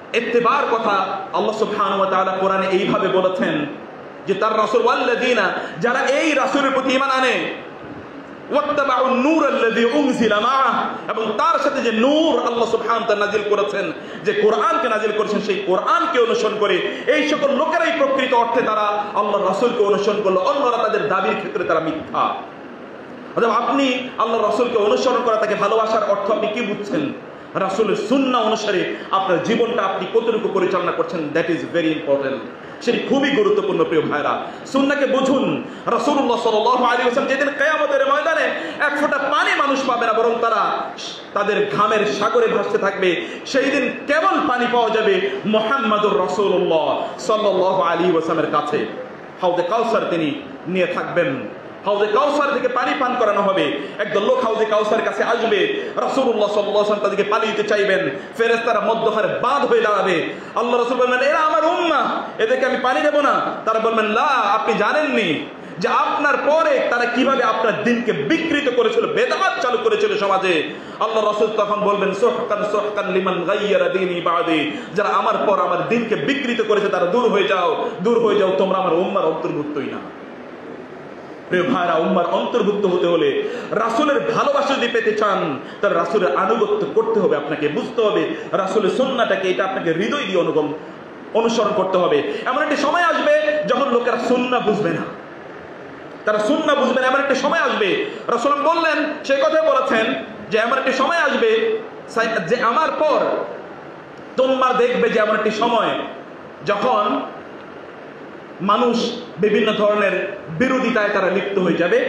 ইত্তিবার কথা আল্লাহ সুবহানাহু ওয়া তাআলা কোরআনে এইভাবে বলেছেন যে তার রাসূল ওয়াল্লাযিনা, যারা এই রাসূলের প্রতি ঈমান আনে, ওয়াত্তাবাউন নূর আল্লাযী উনজিলা মাআহ, এবং তার সাথে যে নূর আল্লাহ সুবহানাহু ওয়া তাআলা নাযিল করেছেন, যে কোরআনকে নাযিল করেছেন, সেই কোরআনকে অনুসরণ করে এই সকল লোকেরাই প্রকৃত অর্থে তারা আল্লাহর রাসূলকে অনুসরণ করলো, অন্যরা তাদের দাবির ক্ষেত্রে তারা মিথ্যা। অতএব আপনি আল্লাহর রাসূলকে অনুসরণ করা, তাকে ভালোবাসার অর্থ আপনি কি বুঝছেন? রাসূলের সুন্নাহ অনুসারে আপনার জীবনটা আপনি কতটুকু পরিচালনা করছেন, দ্যাট ইজ ভেরি ইম্পর্টেন্ট। সেটি খুবই গুরুত্বপূর্ণ প্রিয় ভাইরা। সুন্নাহকে বুঝুন। রাসূলুল্লাহ সাল্লাল্লাহু আলাইহি ওয়াসাল্লাম যেদিন কিয়ামতের ময়দানে এক ফোঁটা পানি মানুষ পাবে না, বরং তারা তাদের ঘামের সাগরে ভাসতে থাকবে, সেই দিন কেবল পানি পাওয়া যাবে মুহাম্মাদুর রাসূলুল্লাহ সাল্লাল্লাহু আলাইহি ওয়াসাল্লামের কাছে। হাউজে কাউসার তিনি নিয়ে থাকবেন, হাউজে কাউসার থেকে পানি পান করানো হবে। একদল লোক হাউজে কাউসার কাছে আসবে, রাসূলুল্লাহ সাল্লাল্লাহু আলাইহি ওয়াসাল্লাম তাদেরকে পানি দিতে চাইবেন, ফেরেশতারা মধ্যখানে বাঁধ হয়ে দাঁড়াবে। আল্লাহ রাসূল বলবেন, এরা আমার উম্মাহ, এদেরকে আমি পানি দেব না। তারা বলবেন, লা, আপনি জানেননি যে আপনার পরে তারা কিভাবে আপনার দিনকে বিকৃত করেছিল, বেদাত চালু করেছিল সমাজে। আল্লাহ রাসূল তখন বলবেন, সুহকান সুহকান লিমান গায়্যারা দীনি বাদি, যারা আমার পর আমার দিনকে বিকৃত করেছে তারা দূর হয়ে যাও, দূর হয়ে যাও, তোমরা আমার উম্মার অন্তর্ভুক্তই না। প্রিয় ভাইরা, উম্মার অন্তর্ভুক্ত হতে হলে, রাসূলের ভালোবাসা যদি পেতে চান, তাহলে রাসূলের আনুগত্য করতে হবে, আপনাকে বুঝতে হবে রাসূলের সুন্নাহটাকে, এটা আপনাকে হৃদয় দিয়ে অনুগম অনুসরণ করতে হবে। এমন একটি সময় আসবে যখন লোকেরা সুন্নাহ বুঝবে না, তারা সুন্নাহ বুঝবে না। এমন একটি সময় আসবে, রাসূল বললেন, সেই কথাই বলেছেন যে এমন একটি সময় আসবে যে আমার পর তোমরা দেখবে যে এমন একটি সময় যখন মানুষ বিভিন্ন ধরনের বিরোধিতায় তারা লিপ্ত হয়ে যাবে।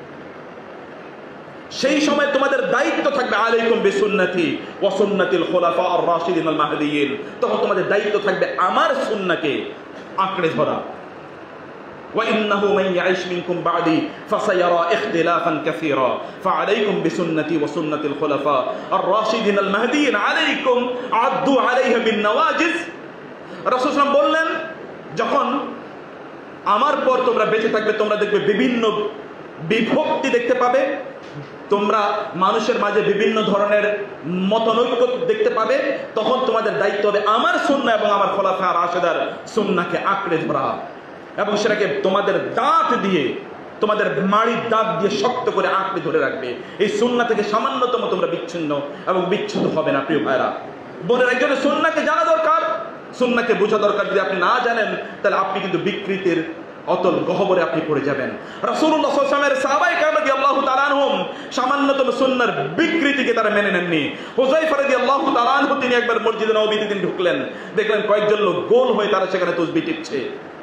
সেই সময় তোমাদের দায়িত্ব থাকবে, আলাইকুম বিসুন্নতি ওয়া সুন্নাতিল খুলাফা আর রাশিদিন আল মাহদিয়িন, তখন তোমাদের দায়িত্ব থাকবে আমার সুন্নাহকে আঁকড়ে ধরা। ওয়া ইন্নাহু মান ইয়াইশ মিনকুম বা'দি ফাসায়ারা ইখতিলাফান কাসীরা ফাআলাইকুম বিসুন্নতি ওয়া সুন্নাতিল খুলাফা আর রাশিদিন আল মাহদিয়িন আলাইকুম আদ্দু আলাইহা বিন নওয়াজিজ। রাসূল সাল্লাল্লাহু আলাইহি ওয়াসাল্লাম বললেন, যখন আমার পর তোমরা বেঁচে থাকবে, তোমরা দেখবে বিভিন্ন বিভক্তি দেখতে পাবে, তোমরা মানুষের মাঝে বিভিন্ন ধরনের মতানৈক্য দেখতে পাবে, তখন তোমাদের দায়িত্ব হবে আমার সুন্নাহ এবং আমার খোলাফা রাশেদার সুন্নাহকে আঁকড়ে ধরা, এবং সেটাকে তোমাদের দাঁত দিয়ে, তোমাদের মাড়ির দাঁত দিয়ে শক্ত করে আঁকড়ে ধরে রাখবে। এই সুন্নাহ থেকে সামান্যতম তোমরা বিচ্ছিন্ন এবং বিচ্ছুত হবে না। প্রিয় ভাইরা, বোনের, একজনের সুন্নাহকে জানা দরকার, সুন্নাহকে বোঝা দরকার। যদি আপনি না জানেন, তাহলে আপনি কিন্তু বিকৃতির অতল গহ্বরে আপনি পড়ে যাবেন। রাসূলুল্লাহ সাল্লাল্লাহু আলাইহি ওয়াসাল্লামের সাহাবায়ে কেরাম রাদিয়াল্লাহু তাআলা আনহুম সামান্যতম সুন্নাহর বিকৃতিকে তারা মেনে নেননি। হুযায়ফা রাদিয়াল্লাহু তাআলা আনহু তিনি একবার মসজিদে নববীতে তিনি ঢুকলেন, দেখলেন কয়েকজন লোক গোল হয়ে তারা সেখানে তাসবিহ টিপছে।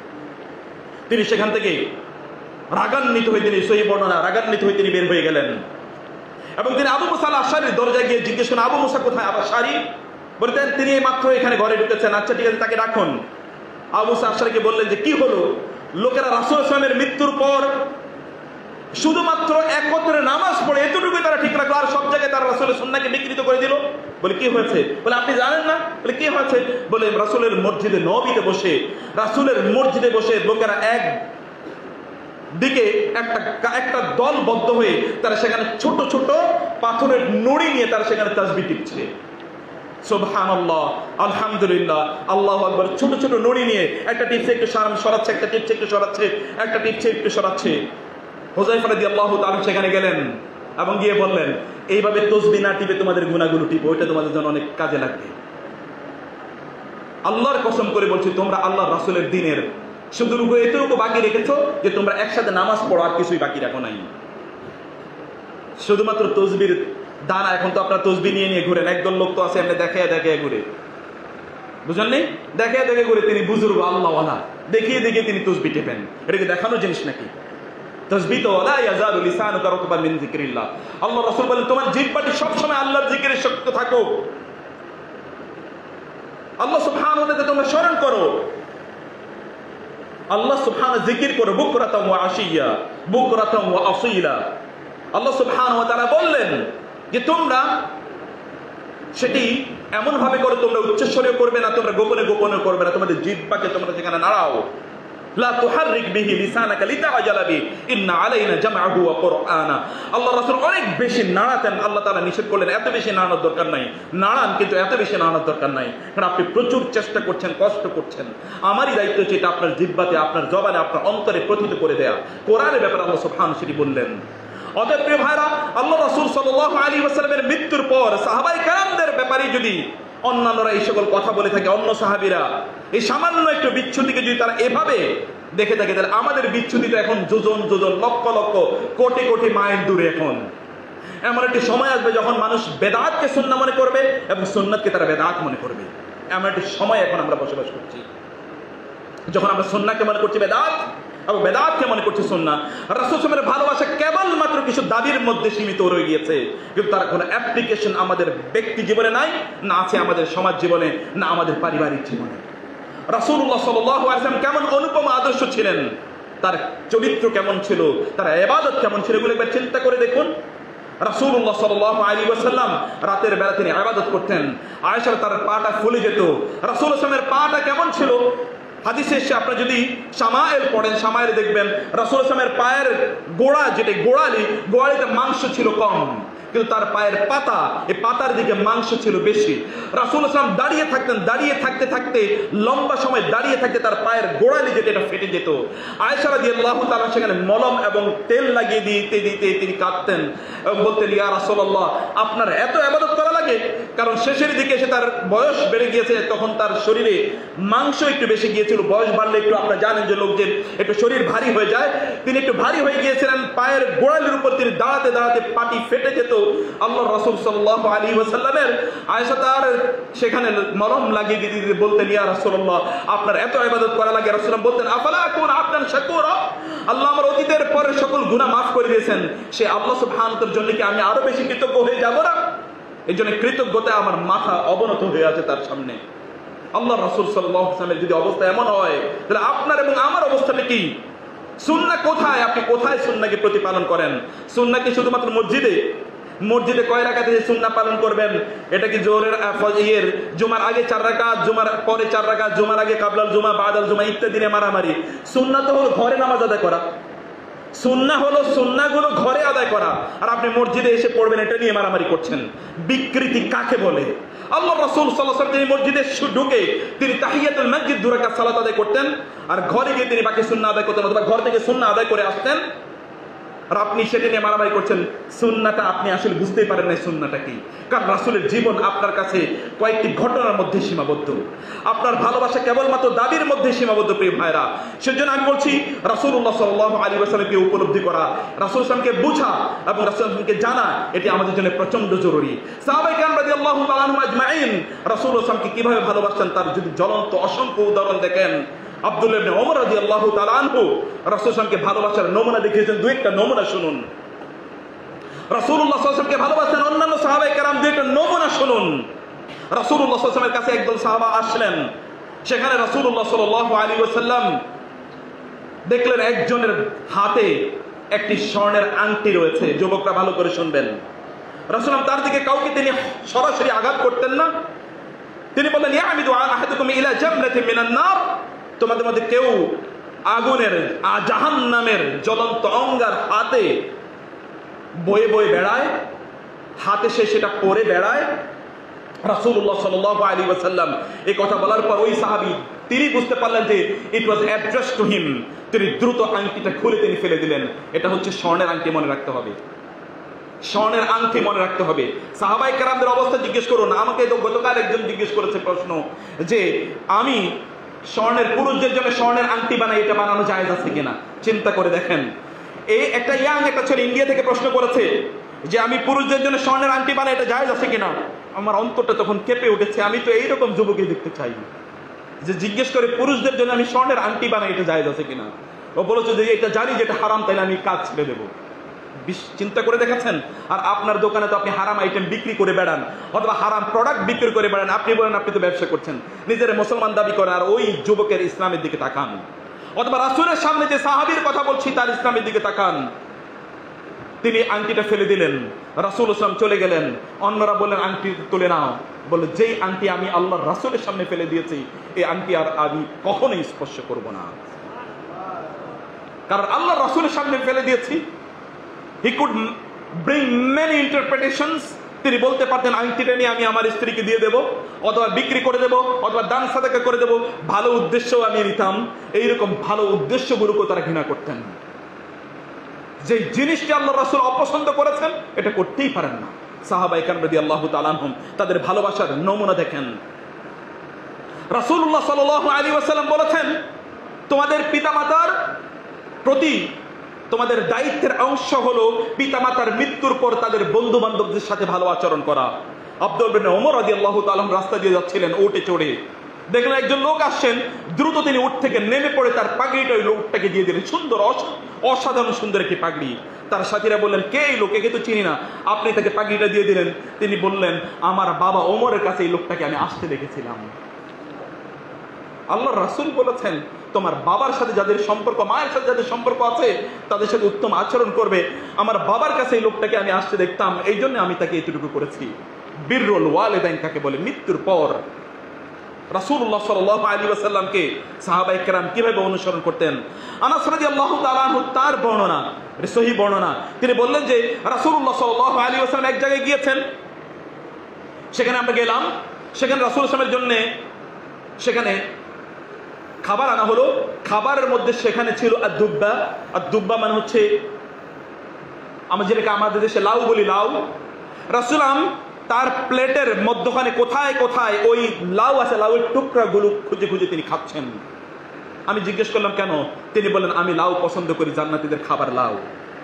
তিনি সেখান থেকে রাগান্বিত হয়ে তিনি সহিহ বর্ণনা রাগান্বিত হয়ে তিনি বের হয়ে গেলেন, এবং তিনি আবু মুসা আল-আশআরীর দরজায় গিয়ে জিজ্ঞেস করেন, আবু মুসা কোথায়? আবু আশআরী বলতেন, তিনি এই মাত্র এখানে ঘরে ঢুকেছেন। আচ্ছা ঠিক আছে, তাকে রাখুন। আবু মুসা আল-আশআরীকে বললেন যে কি হলো? লোকেরা রাসূল সাল্লাল্লাহু আলাইহি ওয়াসাল্লামের মৃত্যুর পর শুধুমাত্র একত্রে নামাজ পড়ে এতটুকুই তারা ঠিক রাখলো, আর সব জায়গায় তারা রাসূলের সুন্নাহকে বিকৃত করে দিল। বলে কি হয়েছে? বলে আপনি জানেন না? বলে কি হয়েছে? বলে রাসূলের মসজিদে নববীতে বসে, রাসূলের মসজিদে বসে লোকেরা এক দিকে একটা একটা দলবদ্ধ হয়ে তারা সেখানে ছোট ছোট পাথরের নুড়ি নিয়ে তারা সেখানে তাসবিহ টিপছে। সুবহানাল্লাহ, আলহামদুলিল্লাহ, আল্লাহু আকবার। ছোট ছোট নুড়ি নিয়ে একটা টিপছে একটু সরাচ্ছে, একটা টিপছে একটু সরাচ্ছে, একটা টিপছে একটু সরাচ্ছে। হুযায়ফা রাদিয়াল্লাহু তাআলা সেখানে গেলেন এবং গিয়ে বললেন, এইভাবে তাসবিহ না টিপে তোমাদের গুনাহগুলো টিপো, ওইটা তোমাদের জন্য অনেক কাজে লাগবে। আল্লাহর কসম করে বলছি, তোমরা আল্লাহর রাসূলের দ্বীনের শুধুটুকু এতটুকু বাকি রেখেছো যে তোমরা একসাথে নামাজ পড়ো, আর কিছুই বাকি রাখো নাই। শুধুমাত্র তাসবিহর দানা। এখন তো আপনার তাসবিহ নিয়ে নিয়ে ঘুরেন, একদল লোক তো আছে এমনি দেখায় দেখায় ঘুরে, বুঝলেন নি? দেখায় দেখে ঘুরে, তিনি বুজুর্গ আল্লাহওয়ালা, দেখিয়ে দেখিয়ে তিনি তাসবিহ টেপেন। এটা কি দেখানোর জিনিস নাকি? তাসবিহ তো ওয়ালা ইয়াজালু লিসানুকা রাতবান মিন যিকরিল্লাহ। আল্লাহ রাসূল বলেন, তোমার জিহ্বাটি সব সময় আল্লাহর জিকিরে শক্ত থাকো, আল্লাহ সুবহানাহু ওয়া তাআলা তোমরা স্মরণ করো, আল্লাহ সুবহানাহু জিকির করো, বুকরাতাম ওয়া আশিয়া, বুকরাতাম ওয়া আসীলা। আল্লাহ সুবহানাহু ওয়া তাআলা বললেন যে তোমরা সেটি এমন ভাবে করো, তোমরা উচ্চস্বরে করবে না, তোমরা গোপনে গোপনে করবে না, তোমাদের জিহ্বাকে তোমরা সেখানে নাড়াও। লা তুহাররিক বিহি লিসানাকা লিতাআজালা বি ইন্না আলাইনা জামআহু ওয়া কুরআনা। আল্লাহ রাসূল অনেক বেশি নাড়াতেন, আল্লাহ তাআলা নিষেধ করলেন এত বেশি নাড়ানোর দরকার নাই, নাড়ান কিন্তু এত বেশি নাড়ানোর দরকার নাই, কারণ আপনি প্রচুর চেষ্টা করছেন, কষ্ট করছেন। আমারই দায়িত্ব হচ্ছে এটা আপনার জিহ্বাতে, আপনার জবানে, আপনার অন্তরে প্রথিত করে দেয়া। কোরআনের ব্যাপারে আল্লাহ সুবহানাহু সেটি বললেন। অতএব প্রিয় ভাইরা, আল্লাহ রাসূল সাল্লাল্লাহু আলাইহি ওয়াসাল্লামের মৃত্যুর পর সাহাবায়ে কেরামদের ব্যাপারে যদি অন্যান্যরা এই সকল কথা বলে থাকে, অন্য সাহাবীরা এই সামান্য একটু বিচ্ছুতিকে যদি তারা এভাবে দেখে থাকে, তাহলে আমাদের বিচ্ছুতিটা এখন যোজন যোজন, লক্ষ লক্ষ, কোটি কোটি মাইল দূরে। এখন এমন একটি সময় আসবে যখন মানুষ বেদাতকে সুন্নাহ মনে করবে এবং সুন্নাতকে তারা বেদাত মনে করবে। এমন একটি সময় এখন আমরা বসবাস করছি যখন আমরা সুন্নাহকে মনে করছি বেদাত এবং বেদাতকে মনে করছি সুন্নাহ। রাসূল সাল্লাল্লাহু আলাইহি ওয়াসাল্লামের ভালোবাসা কেবলমাত্র কিছু দাবির মধ্যে সীমিত রয়ে গিয়েছে, কিন্তু তার কোনো অ্যাপ্লিকেশন আমাদের ব্যক্তি জীবনে নাই, না আছে আমাদের সমাজ জীবনে, না আমাদের পারিবারিক জীবনে। রাসূলুল্লাহ সাল্লাল্লাহু আলাইহি ওয়াসাল্লাম কেমন অনুপম আদর্শ ছিলেন, তার চরিত্র কেমন ছিল, তার ইবাদত কেমন ছিল, এগুলো একবার চিন্তা করে দেখুন। রাসূলুল্লাহ সাল্লাল্লাহু আলাইহি ওয়াসাল্লাম রাতের বেলা তিনি ইবাদত করতেন, আয়েশা তার পাটা ফুলে যেত। রাসূল সাল্লাল্লাহু আলাইহি ওয়াসাল্লামের পাটা কেমন ছিল, হাদিসে এসে আপনারা যদি শামায়েল পড়েন, শামায়েলে দেখবেন রাসূল সাল্লাল্লাহু আলাইহি ওয়াসাল্লামের পায়ের গোড়া, যেটা গোড়ালি, গোড়ালিতে মাংস ছিল কম, কিন্তু তার পায়ের পাতা, এই পাতার দিকে মাংস ছিল বেশি। রাসূল সাল্লাল্লাহু আলাইহি ওয়াসাল্লাম দাঁড়িয়ে থাকতেন, দাঁড়িয়ে থাকতে থাকতে লম্বা সময় দাঁড়িয়ে থাকতে তার পায়ের গোড়ালি যেটা এটা ফেটে যেত। আয়েশা রাদিয়াল্লাহু তাআলা সেখানে মলম এবং তেল লাগিয়ে দিতে দিতে তিনি কাঁদতেন এবং বলতেন, ইয়া রাসূলুল্লাহ, আপনার এত ইবাদত করা লাগে? কারণ শেষের দিকে এসে তার বয়স বেড়ে গিয়েছে, তখন তার শরীরে মাংস একটু বেশি গিয়েছিল। বয়স বাড়লে একটু আপনারা জানেন যে লোকদের একটু শরীর ভারী হয়ে যায়, তিনি একটু ভারী হয়ে গিয়েছিলেন, পায়ের গোড়ালির উপর তিনি দাঁড়াতে দাঁড়াতে পাটি ফেটে যেত। আল্লাহ রাসূল সাল্লাল্লাহু আলাইহি ওয়াসাল্লামের আয়েশা তার সেখানে মলম লাগিয়ে দিতে দিতে বলতেন, ইয়া রাসূলুল্লাহ, আপনার এত ইবাদত করা লাগে? রাসূলুল্লাহ বলতেন, আফালা আকুন আবদান শাকুরা, আল্লাহ আমার অতীতের পরে সকল গুনাহ মাফ করে দিয়েছেন, সে আল্লাহ সুবহানাহু তাআলার জন্য কি আমি আরো বেশি কৃতজ্ঞ হয়ে যাব না? এই জন্য কৃতজ্ঞতায় আমার মাথা অবনত হয়ে আছে তার সামনে। আল্লাহ রাসূল সাল্লাল্লাহু আলাইহি ওয়াসাল্লামের যদি অবস্থা এমন হয়, তাহলে আপনার এবং আমার অবস্থাটা কি? সুন্নাহ কোথায়? আপনি কোথায় সুন্নাহকে প্রতিপালন করেন? সুন্নাহ কি শুধুমাত্র মসজিদে? মসজিদে কয় রাকাতে সুন্নাহ পালন করবেন? এটা কি জোহরের ইয়ের জুমার আগে চার রাকাত, জুমার পরে চার রাকাত, জুমার আগে কাবলাল জুমা, বাদাল জুমা ইত্যাদি নিয়ে মারামারি? সুন্নাহ তো হলো ঘরে নামাজ আদায় করা, সুন্নাহ হলো সুন্নাহগুলো ঘরে আদায় করা, আর আপনি মসজিদে এসে পড়বেন এটা নিয়ে মারামারি করছেন। বিকৃতি কাকে বলে? আল্লাহ রাসূল সাল্লাল্লাহু আলাইহি ওয়াসাল্লাম তিনি মসজিদে ঢুকে তিনি তাহিয়াতুল মসজিদ দুই রাকাত সালাত আদায় করতেন, আর ঘরে গিয়ে তিনি বাকি সুন্নাহ আদায় করতেন, অথবা ঘর থেকে সুন্নাহ আদায় করে আসতেন। আর আপনি সেটা নিয়ে মারামারি করছেন। সুন্নাহটা আপনি আসলে বুঝতেই পারেন না সুন্নাহটা কি, কারণ রাসূলের জীবন আপনার কাছে কয়েকটি ঘটনার মধ্যে সীমাবদ্ধ, আপনার ভালোবাসা কেবলমাত্র দাবির মধ্যে সীমাবদ্ধ। প্রিয় ভাইরা, সেজন্য আমি বলছি রাসূলুল্লাহ সাল্লাল্লাহু আলাইহি ওয়াসাল্লামকে উপলব্ধি করা, রাসূল সাল্লাল্লাহু আলাইহি ওয়াসাল্লামকে বোঝা এবং রাসূল সাল্লাল্লাহু আলাইহি ওয়াসাল্লামকে জানা, এটি আমাদের জন্য প্রচন্ড জরুরি। সাহাবায়ে কেরাম রাদিয়াল্লাহু তাআলা আনহুম আজমাইন রাসূলুল্লাহ সাল্লাল্লাহু আলাইহি ওয়াসাল্লামকে কিভাবে ভালোবাসতেন তার যদি জ্বলন্ত অসংখ্য উদাহরণ দেখেন। আব্দুল্লাহ ইবনে ওমর রাদিয়াল্লাহু তাআলা আনহু রাসূল সাল্লাল্লাহু আলাইহি ওয়াসাল্লামকে ভালোবাসার নমুনা দেখিয়েছেন। দুই একটা নমুনা শুনুন। রাসূলুল্লাহ সাল্লাল্লাহু আলাইহি ওয়াসাল্লামকে ভালোবাসেন অন্যান্য সাহাবায়ে কেরাম, দুই একটা নমুনা শুনুন। রাসূলুল্লাহ সাল্লাল্লাহু আলাইহি ওয়াসাল্লামের কাছে একদল সাহাবা আসলেন, সেখানে রাসূলুল্লাহ সাল্লাল্লাহু আলাইহি ওয়াসাল্লাম দেখলেন একজনের হাতে একটি স্বর্ণের আংটি রয়েছে। যুবকরা ভালো করে শুনবেন, রাসূলুল্লাহ তার দিকে কাউকে তিনি সরাসরি আঘাত করতেন না। তিনি বললেন, ইয়ামিদু আহাদুকুম ইলা জামরাতিন মিনান নার, তোমাদের মধ্যে কেউ আগুনের জাহান্নামের জ্বলন্ত অঙ্গার হাতে বয়ে বয়ে বেড়ায়, হাতে সে সেটা পরে বেড়ায়? রাসূলুল্লাহ সাল্লাল্লাহু আলাইহি ওয়াসাল্লাম এই কথা বলার পর ওই সাহাবী তিনি বুঝতে পারলেন যে ইট ওয়াজ অ্যাড্রেস টু হিম। তিনি দ্রুত আংটিটা খুলে তিনি ফেলে দিলেন। এটা হচ্ছে স্বর্ণের আংটি, মনে রাখতে হবে, স্বর্ণের আংটি মনে রাখতে হবে। সাহাবায়ে কেরামদের অবস্থা জিজ্ঞেস করুন। আমাকে তো গতকাল একজন জিজ্ঞেস করেছে প্রশ্ন যে আমি স্বর্ণের, পুরুষদের জন্য স্বর্ণের আংটি বানাই, এটা বানানো জায়েজ আছে কিনা? চিন্তা করে দেখেন, এই একটা ইয়াং একটা ছেলে ইন্ডিয়া থেকে প্রশ্ন করেছে যে আমি পুরুষদের জন্য স্বর্ণের আংটি বানাই, এটা জায়েজ আছে কিনা? আমার অন্তরটা তখন কেঁপে উঠেছে। আমি তো এইরকম যুবকই দেখতে চাই যে জিজ্ঞেস করে পুরুষদের জন্য আমি স্বর্ণের আংটি বানাই, এটা জায়েজ আছে কিনা। ও বলেছে যে এটা জানি যেটা হারাম, তাইলে আমি কাজ ছেড়ে দেবো। চিন্তা করে দেখেছেন? আর আপনার দোকানে তো আপনি হারাম আইটেম বিক্রি করে বেড়ান, অথবা হারাম প্রোডাক্ট বিক্রি করে বেড়ান। আপনি বলেন আপনি তো ব্যবসা করছেন, নিজের মুসলমান দাবি করেন, আর ওই যুবকের ইসলামের দিকে তাকান। অথবা রাসূলের সামনে যে সাহাবীর কথা বলছি তার ইসলামের দিকে তাকান। তিনি আংটিটা ফেলে দিলেন, রাসূল সাল্লাল্লাহু চলে গেলেন। অন্যরা বললেন আংটি তুলে নাও। বলে যেই আংটি আমি আল্লাহর রাসূলের সামনে ফেলে দিয়েছি, এই আংটি আর আমি কখনোই স্পর্শ করব না। কারণ আল্লাহ রাসূলের সামনে ফেলে দিয়েছি। He could bring many interpretations. তিনি বলতে পারতেন আংটিটা নিয়ে আমি আমার স্ত্রীকে দিয়ে দেবো, অথবা বিক্রি করে দেবো, অথবা দান সাদাকা করে দেবো, ভালো উদ্দেশ্যও আমি নিতাম। এইরকম ভালো উদ্দেশ্যগুলোকে তারা ঘৃণা করতেন। যে জিনিসটি আল্লাহ রাসূল অপছন্দ করেছেন এটা করতেই পারেন না। সাহাবায়ে কেরাম রাদিয়াল্লাহু তাআলা আনহুম তাদের ভালোবাসার নমুনা দেখেন। রাসূলুল্লাহ সাল্লাল্লাহু আলাইহি ওয়াসাল্লাম বলেছেন, তোমাদের পিতামাতার প্রতি তোমাদের দায়িত্বের অংশ হলো পিতামাতার মৃত্যুর পর তাদের বন্ধু বান্ধবদের সাথে ভালো আচরণ করা। আব্দুল বিন ওমর রাদিয়াল্লাহু তাআলা রাস্তা দিয়ে যাচ্ছিলেন উটে চড়ে, দেখলেন একজন লোক আসছেন, দ্রুত তিনি উট থেকে নেমে পড়ে তার পাগড়িটা ওই লোকটাকে দিয়ে দিলেন। সুন্দর, অসাধারণ সুন্দর একটি পাগড়ি। তার সাথীরা বললেন, কে এই লোক? একে তো চিনি না, আপনি তাকে পাগড়িটা দিয়ে দিলেন। তিনি বললেন, আমার বাবা ওমরের কাছে এই লোকটাকে আমি আসতে দেখেছিলাম। আল্লাহ রাসূল বলেছেন, তোমার বাবার সাথে যাদের সম্পর্ক, মায়ের সাথে যাদের সম্পর্ক আছে তাদের সাথে উত্তম আচরণ করবে। আমার বাবার কাছে এই লোকটাকে আমি আসতে দেখতাম, এই জন্য আমি তাকে এতটুকু করেছি। বিররুল ওয়ালিদাইন কাকে বলে? মৃত্যুর পর রাসূলুল্লাহ সাল্লাল্লাহু আলাইহি ওয়াসাল্লামকে সাহাবায়ে কেরাম কিভাবে অনুসরণ করতেন। আনাস রাদিয়াল্লাহু তাআলা আনহু তার বর্ণনা, সহিহ বর্ণনা, তিনি বললেন যে রাসূলুল্লাহ সাল্লাল্লাহু আলাইহি ওয়াসাল্লাম এক জায়গায় গিয়েছেন, সেখানে আমরা গেলাম, সেখানে রাসূল সাল্লাল্লাহু জন্য সেখানে খাবার আনা হলো। খাবারের মধ্যে সেখানে ছিল আদ-দুব্বা। আদ-দুব্বা মানে হচ্ছে আমরা যেটাকে আমাদের দেশে লাউ বলি, লাউ। রাসূলাম তার প্লেটের মধ্যখানে কোথায় কোথায় ওই লাউ আছে, লাউয়ের টুকরাগুলো খুঁজে খুঁজে তিনি খাচ্ছেন। আমি জিজ্ঞেস করলাম কেন? তিনি বললেন, আমি লাউ পছন্দ করি, জান্নাতীদের খাবার লাউ।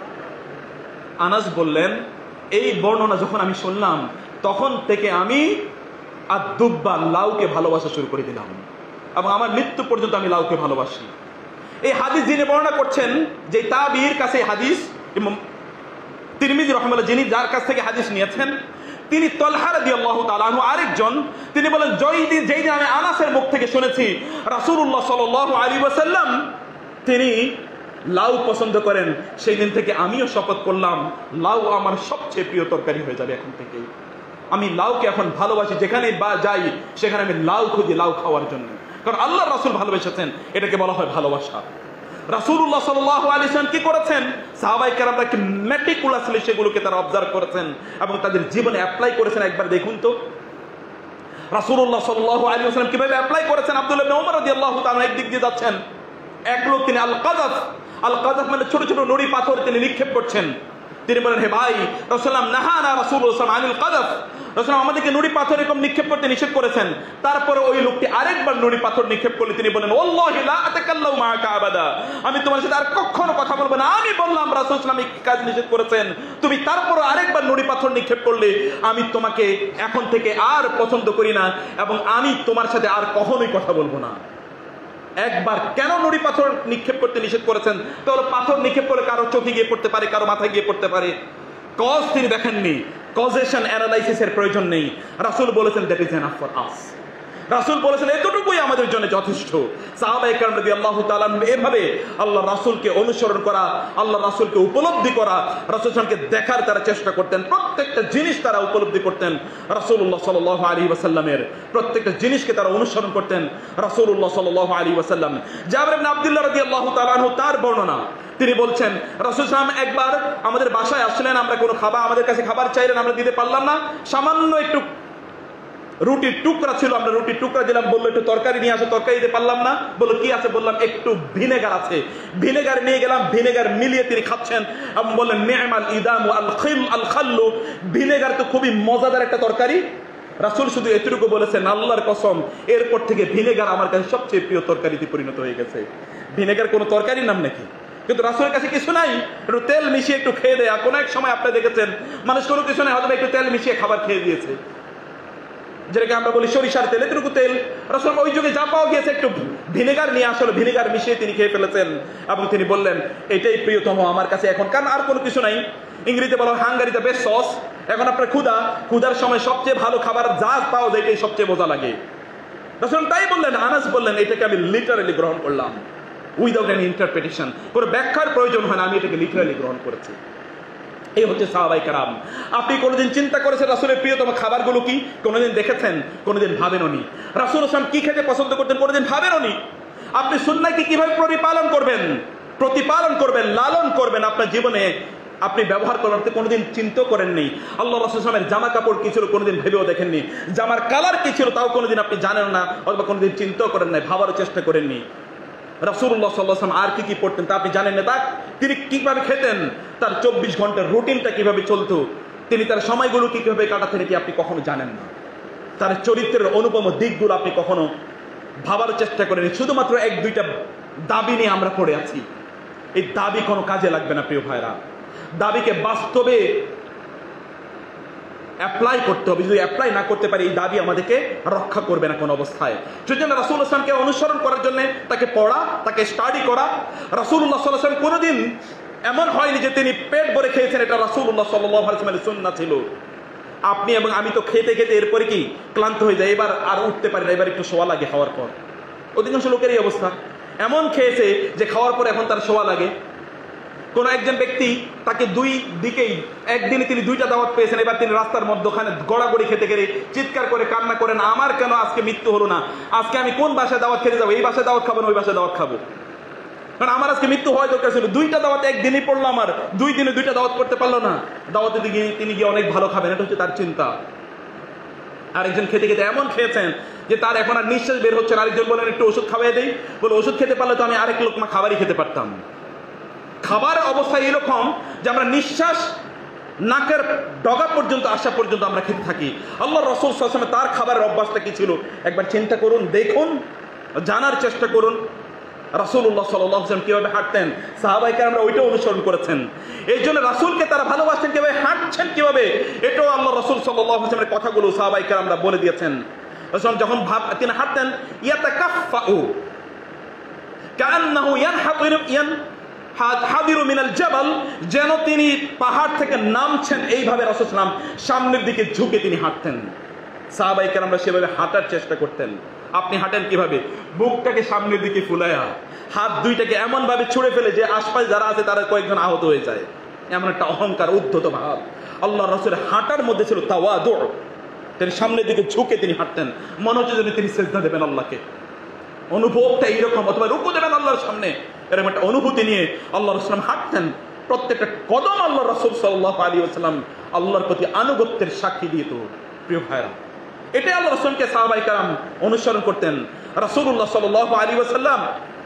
আনাস বললেন, এই বর্ণনা যখন আমি শুনলাম তখন থেকে আমি আদ-দুব্বা, লাউকে ভালোবাসা শুরু করে দিলাম এবং আমার মৃত্যু পর্যন্ত আমি লাউকে ভালোবাসি। এই হাদিস যিনি বর্ণনা করছেন, যে তাবিঈর কাছে হাদিস, ইমাম তিরমিজি রাহিমাহুল্লাহ যিনি যার কাছ থেকে হাদিস নিয়েছেন, তিনি তালহা রাদিয়াল্লাহু তাআলা আনহু আরেকজন। তিনি বলেন, যেই দিন যেই দিন আমি আনাসের মুখ থেকে শুনেছি রাসূলুল্লাহ সাল্লাল্লাহু আলাইহি ওয়াসাল্লাম তিনি লাউ পছন্দ করেন, সেই দিন থেকে আমিও শপথ করলাম লাউ আমার সবচেয়ে প্রিয় তরকারি হয়ে যাবে এখন থেকে। আমি লাউকে এখন ভালোবাসি, যেখানে বা যাই সেখানে আমি লাউ খুঁজি লাউ খাওয়ার জন্য, কারণ আল্লাহ রাসূল ভালোবেসেছেন। এটাকে বলা হয় ভালোবাসা। রাসূলুল্লাহ সাল্লাল্লাহু আলাইহি ওয়াসাল্লাম কি করেছেন? সাহাবায়ে কেরামরা কি মেটিকুলাসলি সেগুলোকে তারা অবজার্ভ করেছেন এবং তাদের জীবনে অ্যাপ্লাই করেছেন। একবার দেখুন তো রাসূলুল্লাহ সাল্লাল্লাহু আলাইহি ওয়াসাল্লাম কিভাবে অ্যাপ্লাই করেছেন। আব্দুল্লাহ ইবনে ওমর রাদিয়াল্লাহু তাআলা একদিক দিয়ে যাচ্ছেন, এক লোক তিনি আল কাযাফ, আল কাযাফ মানে ছোট ছোট নুড়ি পাথর তিনি নিক্ষেপ করছেন। তিনি বলেন, হে ভাই, রাসূলুল্লাহ নাহানা রাসূলুল্লাহ আনিল কাযাফ, রাসূলুল্লাহ আমাদেরকে নুড়ি পাথর এরকম নিক্ষেপ করতে নিষেধ করেছেন। তারপরে ওই লোকটি আরেকবার নুড়ি পাথর নিক্ষেপ করলে তিনি বলেন, ওয়াল্লাহি লা আতাকাল্লামু মাআকা আবাদা, আমি তোমার সাথে আর কখনো কথা বলবো না। আমি বললাম রাসূলুল্লাহ এই কাজ নিষেধ করেছেন, তুমি তারপরে আরেকবার নুড়ি পাথর নিক্ষেপ করলে আমি তোমাকে এখন থেকে আর পছন্দ করি না এবং আমি তোমার সাথে আর কখনোই কথা বলবো না। একবার কেন নুড়ি পাথর নিক্ষেপ করতে নিষেধ করেছেন? তাহলে পাথর নিক্ষেপ করে কারো চোখে গিয়ে পড়তে পারে, কারো মাথায় গিয়ে পড়তে পারে। কজ তিনি দেখেননি, কজেশন অ্যানালাইসিসের প্রয়োজন নেই। রাসূল বলেছেন that is enough for us. রাসূল বলেছেন এতটুকুই আমাদের জন্য যথেষ্ট। সাহাবায়ে কেরাম রাদিয়াল্লাহু তাআলা এভাবে আল্লাহ রাসূলকে অনুসরণ করা, আল্লাহ রাসূলকে উপলব্ধি করা, রাসূলকে দেখার তারা চেষ্টা করতেন। প্রত্যেকটা জিনিস তারা উপলব্ধি করতেন রাসূলুল্লাহ সাল্লাল্লাহু আলাইহি ওয়াসাল্লামের, প্রত্যেকটা জিনিসকে তারা অনুসরণ করতেন রাসূলুল্লাহ সাল্লাল্লাহু আলাইহি ওয়াসাল্লাম। জাবের ইবনে আব্দুল্লাহ রাদিয়াল্লাহু তাআলা আনহু তার বর্ণনা, তিনি বলছেন রাসূল সাল্লাল্লাহু আলাইহি ওয়াসাল্লাম একবার আমাদের বাসায় আসলেন, আমরা কোনো খাবার, আমাদের কাছে খাবার চাইলেন, আমরা দিতে পারলাম না। সামান্য একটু রুটির টুকরা ছিল, আমরা রুটির টুকরা দিলাম, বললো একটু তরকারি নিয়ে আসো, তরকারি দিতে পারলাম না। বললো কি আছে? বললাম একটু ভিনেগার আছে। ভিনেগার নিয়ে গেলাম, ভিনেগার মিলিয়ে তিনি খাচ্ছেন এবং বললেন নি'মাল ইদামু আল খিল আল খাল্লু, ভিনেগার তো খুবই মজাদার একটা তরকারি। রাসূল শুধু এতটুকু বলেছেন, আল্লাহর কসম এরপর থেকে ভিনেগার আমার কাছে সবচেয়ে প্রিয় তরকারিতে পরিণত হয়ে গেছে। ভিনেগার কোনো তরকারির নাম নাকি? কিন্তু রাসূলের কাছে কিছু নাই, একটু তেল মিশিয়ে একটু খেয়ে দেয়। কোনো এক সময় আপনি দেখেছেন মানুষ কোনো কিছু নাই, হয়তো একটু তেল মিশিয়ে খাবার খেয়ে দিয়েছে, যেটাকে আমরা বলি সরিষার তেল, এতটুকু তেল। রাসূল ওই যুগে যা পাওয়া গিয়েছে একটু ভিনেগার নিয়ে আসলে ভিনেগার মিশিয়ে তিনি খেয়ে ফেলেছেন এবং তিনি বললেন এটাই প্রিয়তম আমার কাছে এখন, কারণ আর কোনো কিছু নাই। ইংরেজিতে বলা হয় হাঙ্গারি দ্য বেস্ট সস। এখন আপনার ক্ষুধা, ক্ষুধার সময় সবচেয়ে ভালো খাবার যা পাওয়া যায় এটাই সবচেয়ে মজা লাগে। রাসূল তাই বললেন। আনাস বললেন এটাকে আমি লিটারালি গ্রহণ করলাম, উইদাউট এনি ইন্টারপ্রিটেশন, কোনো ব্যাখ্যার প্রয়োজন হয় না, আমি এটাকে লিটারালি গ্রহণ করেছি। এই হচ্ছে সাহাবায়ে কেরাম। আপনি কোনোদিন চিন্তা করেছেন রাসূলের প্রিয়তম খাবারগুলো কি? কোনোদিন দেখেছেন? কোনোদিন ভাবেননি? রাসূল সাল্লাল্লাহু আলাইহি ওয়াসাল্লাম কি খেতে পছন্দ করতেন? কোনোদিন ভাবেননি? আপনি সুন্নাহকে কিভাবে পরিপালন করবেন? প্রতিপালন করবেন, লালন করবেন আপনার জীবনে আপনি ব্যবহার করতে কোনোদিন চিন্তা করেননি। আল্লাহ রাসূল সাল্লাল্লাহু আলাইহি ওয়াসাল্লামের জামা কাপড় কি ছিল কোনোদিন ভেবেও দেখেননি, জামার কালার কি ছিল তাও কোনোদিন আপনি জানেন না, অথবা কোনোদিন চিন্তাও করেন নাই, ভাবারও চেষ্টা করেননি। রাসূলুল্লাহ সাল্লাল্লাহু আলাইহি ওয়াসাল্লাম আর কি কি পড়তেন তা আপনি জানেন না, তা তিনি কিভাবে খেতেন, তার চব্বিশ ঘন্টার রুটিনটা কিভাবে চলতো, তিনি তার সময়গুলো কি কিভাবে কাটাতেন এটি আপনি কখনো জানেন না। তার চরিত্রের অনুপম দিকগুলো আপনি কখনো ভাবার চেষ্টা করেনি। শুধুমাত্র এক দুইটা দাবি নিয়ে আমরা পড়ে আছি। এই দাবি কোনো কাজে লাগবে না প্রিয় ভাইরা, দাবিকে বাস্তবে অ্যাপ্লাই করতে হবে। যদি অ্যাপ্লাই না করতে পারি এই দাবি আমাদেরকে রক্ষা করবে না কোনো অবস্থায়। সেজন্য রাসূলুল্লাহ সাল্লাল্লাহু আলাইহি ওয়াসাল্লামকে অনুসরণ করার জন্য তাকে পড়া, তাকে স্টাডি করা। রাসূলুল্লাহ সাল্লাল্লাহু আলাইহি ওয়াসাল্লাম কোনোদিন এমন হয়নি যে তিনি পেট ভরে খেয়েছেন, এটা রাসূলুল্লাহ সাল্লাল্লাহু আলাইহি ওয়াসাল্লামের সুন্নাহ ছিল। আপনি এবং আমি তো খেতে খেতে এরপরে কি ক্লান্ত হয়ে যায়, এবার আর উঠতে পারি না, এবার একটু শোয়া লাগে খাওয়ার পর। অধিকাংশ লোকের এই অবস্থা, এমন খেয়েছে যে খাওয়ার পর এখন তার শোয়া লাগে। কোন একজন ব্যক্তি তাকে দুই দিকেই একদিনে তিনি দুইটা দাওয়াত পেয়েছেন, এবার তিনি রাস্তার মধ্যখানে গড়াগড়ি খেতে গেলে চিৎকার করে কান্না করেন, আমার কেন আজকে মৃত্যু হলো না, আজকে আমি কোন বাসায় দাওয়াত খেতে যাবো, এই বাসায় দাওয়াত খাবো না ওই বাসায় দাওয়াত খাবো, কারণ আমার আজকে মৃত্যু হওয়ার দরকার ছিল। দুইটা দাওয়াত একদিনই পড়লো, আমার দুই দিনে দুইটা দাওয়াত করতে পারলো না, দাওয়াতে গিয়ে তিনি গিয়ে অনেক ভালো খাবেন, এটা হচ্ছে তার চিন্তা। আরেকজন খেতে খেতে এমন খেয়েছেন যে তার এখন আর নিঃশ্বাস বের হচ্ছে না, আরেকজন বলেন একটু ওষুধ খাওয়াই দেই, বলে ওষুধ খেতে পারলে তো আমি আরেক লোকমা খাবারই খেতে পারতাম। খাবার অবস্থা এরকম যে আমরা নিঃশ্বাস নাকের ডগা পর্যন্ত আসা পর্যন্ত আমরা খেতে থাকি। আল্লাহ রাসূল সাল্লাল্লাহু আলাইহি ওয়াসাল্লাম তার খাবারের অভ্যাসটা কি ছিল একবার চিন্তা করুন, দেখুন, জানার চেষ্টা করুন। রাসূলুল্লাহ সাল্লাল্লাহু আলাইহি ওয়াসাল্লাম কিভাবে হাঁটতেন, সাহাবায়ে কেরামরা ওইটা অনুসরণ করেছেন। এই জন্য রাসূলকে তারা ভালোবাসতেন, কিভাবে হাঁটছেন কিভাবে, এটাও আল্লাহ রাসূল সাল্লাল্লাহু আলাইহি ওয়াসাল্লামের কথাগুলো সাহাবায়ে কেরামরা বলে দিয়েছেন। রাসূল যখন ভাব তিনি হাঁটতেন, ইয়াতাকাফফাউ কান্নাহু ইয়ানহাতিরু ইয়ান হাদিরু মিনাল জাবাল, যেন তিনি পাহাড় থেকে নামছেন, এইভাবে রাসূল সাল্লাল্লাহু আলাইহি ওয়াসাল্লাম সামনের দিকে ঝুঁকে তিনি হাঁটতেন। সাহাবায়ে কেরামরা সেভাবে হাঁটার চেষ্টা করতেন। আপনি হাঁটেন কিভাবে, বুকটাকে সামনের দিকে ফুলায়া, হাত দুইটাকে এমন ভাবে ছুঁড়ে ফেলে যে আশপাশে যারা আছে তারা কয়েকজন আহত হয়ে যায়, এমন একটা অহংকার উদ্ধত ভাব আল্লাহ রাসূলের হাঁটার মধ্যে ছিল। তাওয়াদু, তিনি সামনের দিকে ঝুঁকে তিনি হাঁটতেন, মনে হচ্ছে যেন তিনি সিজদা দেবেন আল্লাহকে, অনুভবটা এইরকম, অথবা রুকু দেবেন আল্লাহর সামনে, এরকম একটা অনুভূতি নিয়ে আল্লাহ রাসূল হাঁটতেন। প্রত্যেকটা কদম আল্লাহ রাসূল সাল্লাল্লাহু আলাইহি ওয়াসাল্লাম আল্লাহর প্রতি আনুগত্যের সাক্ষী দিত। প্রিয় ভাইরা, এটাই আল্লাহ রাসূলকে সাহাবায়ে কেরাম অনুসরণ করতেন। রাসূলুল্লাহ সাল্লাল্লাহু আলাইহি ওয়াসাল্লাম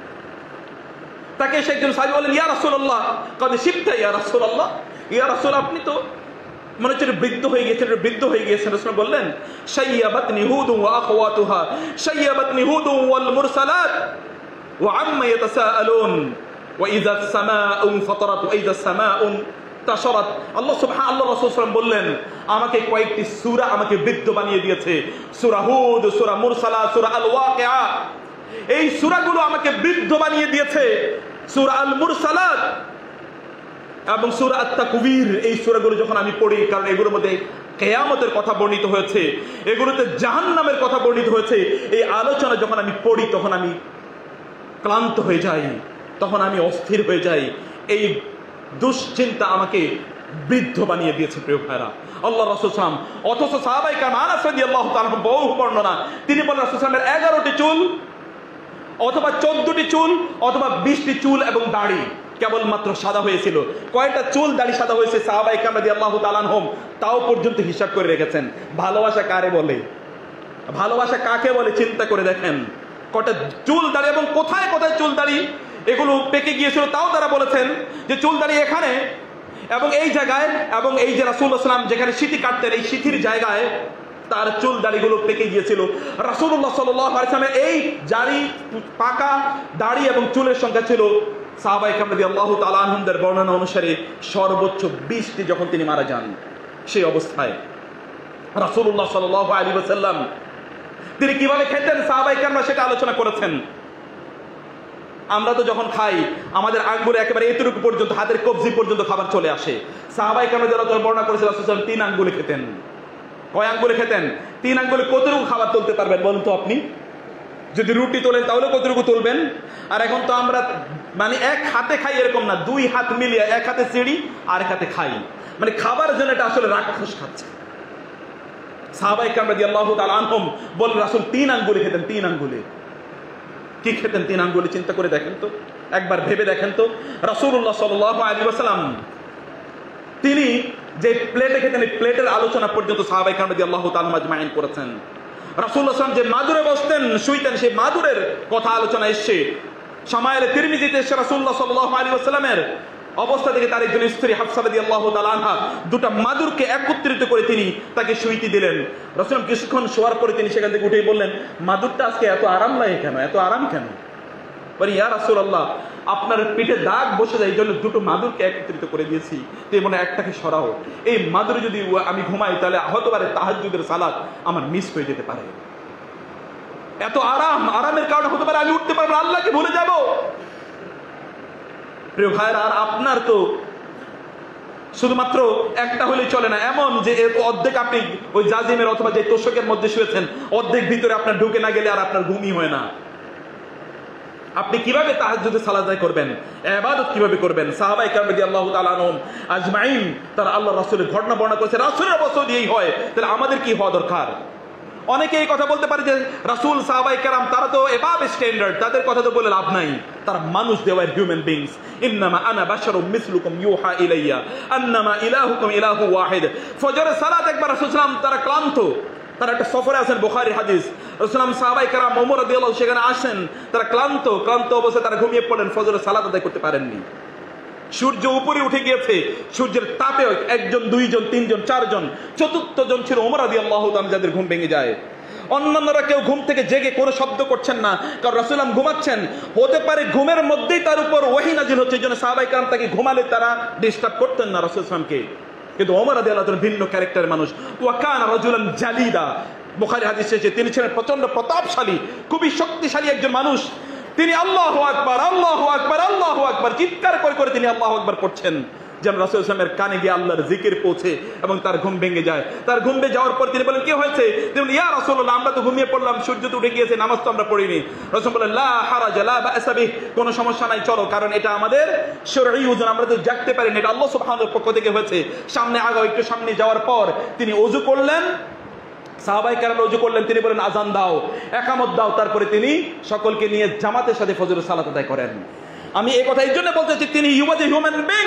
তাকে এসে একজন সাহাবী বলেন, ইয়া রাসূলুল্লাহ কদ শিবতা ইয়া রাসূলুল্লাহ, ইয়া রাসূল আপনি তো মনে হচ্ছে বৃদ্ধ হয়ে গিয়েছেন, বৃদ্ধ হয়ে গিয়েছেন। রাসূল বললেন, শাইয়াবাতনি হুদু ওয়া আখওয়াতুহা শাইয়াবাতনি হুদু ওয়াল মুরসালাত ওয়া আম্মা ইয়াতাসাআলুন ওয়া ইযা আস-সামাউ ফাতারাত ওয়া ইযা আস-সামাউ তাশারাত। আল্লাহ সুবহানাহু আল্লাহ রাসূল সাল্লাল্লাহু আলাইহি ওয়াসাল্লাম বললেন, আমাকে কয়েকটি সূরা আমাকে বৃদ্ধ বানিয়ে দিয়েছে, সূরা হুদ, সূরা মুরসালাত, সূরা আল ওয়াকিআ, এই সূরাগুলো আমাকে বৃদ্ধ বানিয়ে দিয়েছে। সূরা আল মুরসালাত এবং সূরা আত-তাকবীর, এই সূরাগুলো যখন আমি পড়ি, কারণ এগুলোর মধ্যে কিয়ামতের কথা বর্ণিত হয়েছে, এগুলোতে জাহান্নামের কথা বর্ণিত হয়েছে, এই আলোচনা যখন আমি পড়ি তখন আমি ক্লান্ত হয়ে যাই, তখন আমি অস্থির হয়ে যাই। এই দুশ্চিন্তা আমাকে বৃদ্ধ বানিয়ে দিয়েছে। প্রিয় ভাইরা, আল্লাহ রাসূল সাল্লাল্লাহু আলাইহি ওয়াসাল্লাম, অথচ সাহাবায়ে কেরাম আনাস রাদিয়াল্লাহু তাআলা বহু বর্ণনা, তিনি বলেন রাসূল সাল্লাল্লাহু আলাইহি ওয়াসাল্লামের এগারোটি চুল অথবা চোদ্দটি চুল অথবা বিশটি চুল এবং দাড়ি কেবলমাত্র সাদা হয়েছিল। কয়টা চুল দাড়ি সাদা হয়েছে সাহাবায়ে কেরাম রাদিয়াল্লাহু তাআলা আনহুম তাও পর্যন্ত হিসাব করে রেখেছেন। ভালোবাসা কারে বলে, ভালোবাসা কাকে বলে চিন্তা করে দেখেন। কয়টা চুল দাড়ি এবং কোথায় কোথায় চুল দাড়ি এগুলো পেকে গিয়েছিল, তাও তারা বলেছেন যে চুল দাড়ি এখানে এবং এই জায়গায়, এবং এই যে রাসূলুল্লাহ সাল্লাল্লাহু আলাইহি ওয়াসাল্লাম যেখানে সিঁথি কাটতেন এই সিঁথির জায়গায় তার চুল দাড়িগুলো পেকে গিয়েছিল। রাসূলুল্লাহ সাল্লাল্লাহু আলাইহি ওয়াসাল্লামের এই জারি পাকা দাড়ি এবং চুলের সংখ্যা ছিল সাহাবায়ে কেরাম রাদিয়াল্লাহু তাআলা আনহুমদের বর্ণনা অনুসারে সর্বোচ্চ বিশটি। যখন তিনি মারা যান সেই অবস্থায় রাসূলুল্লাহ সাল্লাল্লাহু আলাইহি ওয়াসাল্লাম তিনি কিভাবে খেতেন সাহাবায়ে কেরামরা সেটা আলোচনা করেছেন। আমরা তো যখন খাই আমাদের আঙ্গুলে একেবারে এতটুকু পর্যন্ত, হাতের কবজি পর্যন্ত খাবার চলে আসে। সাহাবায়ে কেরাম যারা বর্ণনা করেছেন রাসূল সাল্লাল্লাহু আলাইহি ওয়াসাল্লাম তিন আঙ্গুলে খেতেন। কয় আঙ্গুলে খেতেন? তিন আঙ্গুলে কতটুকু খাবার তুলতে পারবেন বলুন তো আপনি? যদি রুটি তোলেন তাহলে কতটুকু তুলবেন? আর এখন তো আমরা মানে এক হাতে খাই এরকম না, দুই হাত মিলিয়ে এক হাতে সিঁড়ি আর এক হাতে খাই, মানে খাবার জন্য এটা আসলে রাক্ষস খাচ্ছে। সাহাবায়ে কেরাম রাদিয়াল্লাহু তাআলা আনহুম বলেন রাসূল তিন আঙ্গুলে খেতেন। তিন আঙ্গুলে কি খেতেন? তিন আঙ্গুলে চিন্তা করে দেখেন তো। একবার ভেবে দেখেন তো, রাসূলুল্লাহ সাল্লাল্লাহু আলাইহি ওয়াসাল্লাম তিনি যে প্লেটে খেতেন এই প্লেটের আলোচনা পর্যন্ত সাহাবায়ে কেরাম রাদিয়াল্লাহু তাআলা আজমাইন করেছেন। রাসূলুল্লাহ সাল্লাল্লাহু আলাইহি ওয়াসাল্লাম যে মাদুরে বসতেন শুইতেন সেই মাদুরের কথা আলোচনা এসছে। শামায়েলে তিরমিজিতে এসে রাসূলুল্লাহ সাল্লাল্লাহু আলাইহি ওয়াসাল্লামের অবস্থা থেকে তার একজন স্ত্রী হাফসা রাদিয়াল্লাহু তাআলা আনহা দুটো মাদুরকে একত্রিত করে তিনি তাকে শুইতে দিলেন। রাসূল কিছুক্ষণ শোয়ার পরে তিনি সেখান থেকে উঠে বললেন, মাদুরটা আজকে এত আরাম লাগে কেন, এত আরাম কেন? বলি, ইয়া রাসূলুল্লাহ, আপনার পিঠে দাগ বসে যায় এই জন্য দুটো মাদুরকে একত্রিত করে দিয়েছি, তো মনে একটাকে সরাও। এই মাদুরে যদি আমি ঘুমাই তাহলে হতে পারে তাহাজ্জুদের সালাত আমার মিস হয়ে যেতে পারে। এত আরাম, আরামের কারণে হতে পারে আমি উঠতে পারবো, আল্লাহকে ভুলে যাব। প্রিয় ভাইরা, আর আপনার তো শুধুমাত্র একটা হলে চলে না, এমন যে অর্ধেক আপনি ওই জাজিমের অথবা যে তোষকের মধ্যে শুয়েছেন অর্ধেক ভিতরে আপনার ঢুকে না গেলে আর আপনার ঘুমই হয় না। আপনি কিভাবে তাহাজ্জুদের সালাত আদায় করবেন, ইবাদত কিভাবে করবেন? সাহাবায়ে কেরাম রাদিয়াল্লাহু তাআলা আনহুম আজমাইন তারা আল্লাহর রাসূলের ঘটনা বর্ণনা করেছে। রাসূলের অবস্থা দিয়েই হয়, তাহলে আমাদের কি হওয়া দরকার? অনেকে এই কথা বলতে পারে যে রাসূল সাহাবায়ে কেরাম তারা তো এবাব স্ট্যান্ডার্ড, তাদের কথা তো বলে লাভ নাই, তারা মানুষ, দে ওয়্যার হিউম্যান বিংস। ইন্নামা আনা বাশারুম মিসলুকুম ইউহা ইলাইয়া আন্নামা ইলাহুকুম ইলাহু ওয়াহিদ। ফজরের সালাত একবার রাসূল সাল্লাল্লাহু আলাইহি ওয়াসাল্লাম তারা ক্লান্ত, তারা একটা সফরে আছেন, বুখারীর হাদিস। রাসূলুল্লাহ সাহাবায়ে কেরাম ওমর রাদিয়াল্লাহু সেখানে আসেন, তারা ক্লান্ত, ক্লান্ত অবস্থায় তারা ঘুমিয়ে পড়লেন, ফজরের সালাত আদায় করতে পারেননি। সূর্য উপরে উঠে গিয়েছে, সূর্যের তাপে একজন, দুইজন, তিনজন, চারজন, চতুর্থ জন ছিল ওমর রাদিয়াল্লাহু তাআলা, যাদের ঘুম ভেঙে যায়। অন্যান্যরা কেউ ঘুম থেকে জেগে কোনো শব্দ করছেন না, কারণ রাসূলুল্লাহ ঘুমাচ্ছেন। হতে পারে ঘুমের মধ্যেই তার উপর ওহী নাযিল হচ্ছে, এই জন্য সাহাবায়ে কেরাম তাকে ঘুমালে তারা ডিস্টার্ব করতেন না রাসূলুল্লাহকে। কিন্তু ওমর রাদিয়াল্লাহু তাআলা ভিন্ন ক্যারেক্টারের মানুষ। ওয়া কানা রাজুলান জালিদা, বুখারী হাদিসে এসেছে তিনি ছিলেন প্রচন্ড প্রতাপশালী, খুবই শক্তিশালী একজন মানুষ। তিনি আল্লাহু আকবার, আল্লাহু আকবার, আল্লাহু আকবার চিৎকার করে করে তিনি আল্লাহু আকবার করছেন, যেন রাসূল সাল্লাল্লাহু আলাইহি ওয়াসাল্লামের কানে গিয়ে আল্লাহর জিকির পৌঁছে এবং তার ঘুম ভেঙে যায়। তার ঘুম ভেঙে যাওয়ার পর তিনি বলেন, কি হয়েছে? তিনি বলেন, ইয়া রাসূলুল্লাহ, আমরা তো ঘুমিয়ে পড়লাম, সূর্য তো উঠে গিয়েছে, নামাজ তো আমরা পড়িনি। রাসূল বলেন, লা হারাজা লা বা'সা বিহি, কোনো সমস্যা নাই, চলো, কারণ এটা আমাদের শরঈ ওযু, আমরা তো জাগতে পারি না, এটা আল্লাহ সুবহানাহু ওয়া তাআলার পক্ষ থেকে হয়েছে। সামনে আগাও, একটু সামনে যাওয়ার পর তিনি ওযু করলেন, সাহাবায়ে কেরাম ওযু করলেন, তিনি বলেন আযান দাও, ইকামত দাও, তারপরে তিনি সকলকে নিয়ে জামাতের সাথে ফজরের সালাত আদায় করেন। আমি এই কথা এই জন্য বলতে চাই, তিনি you are the human being.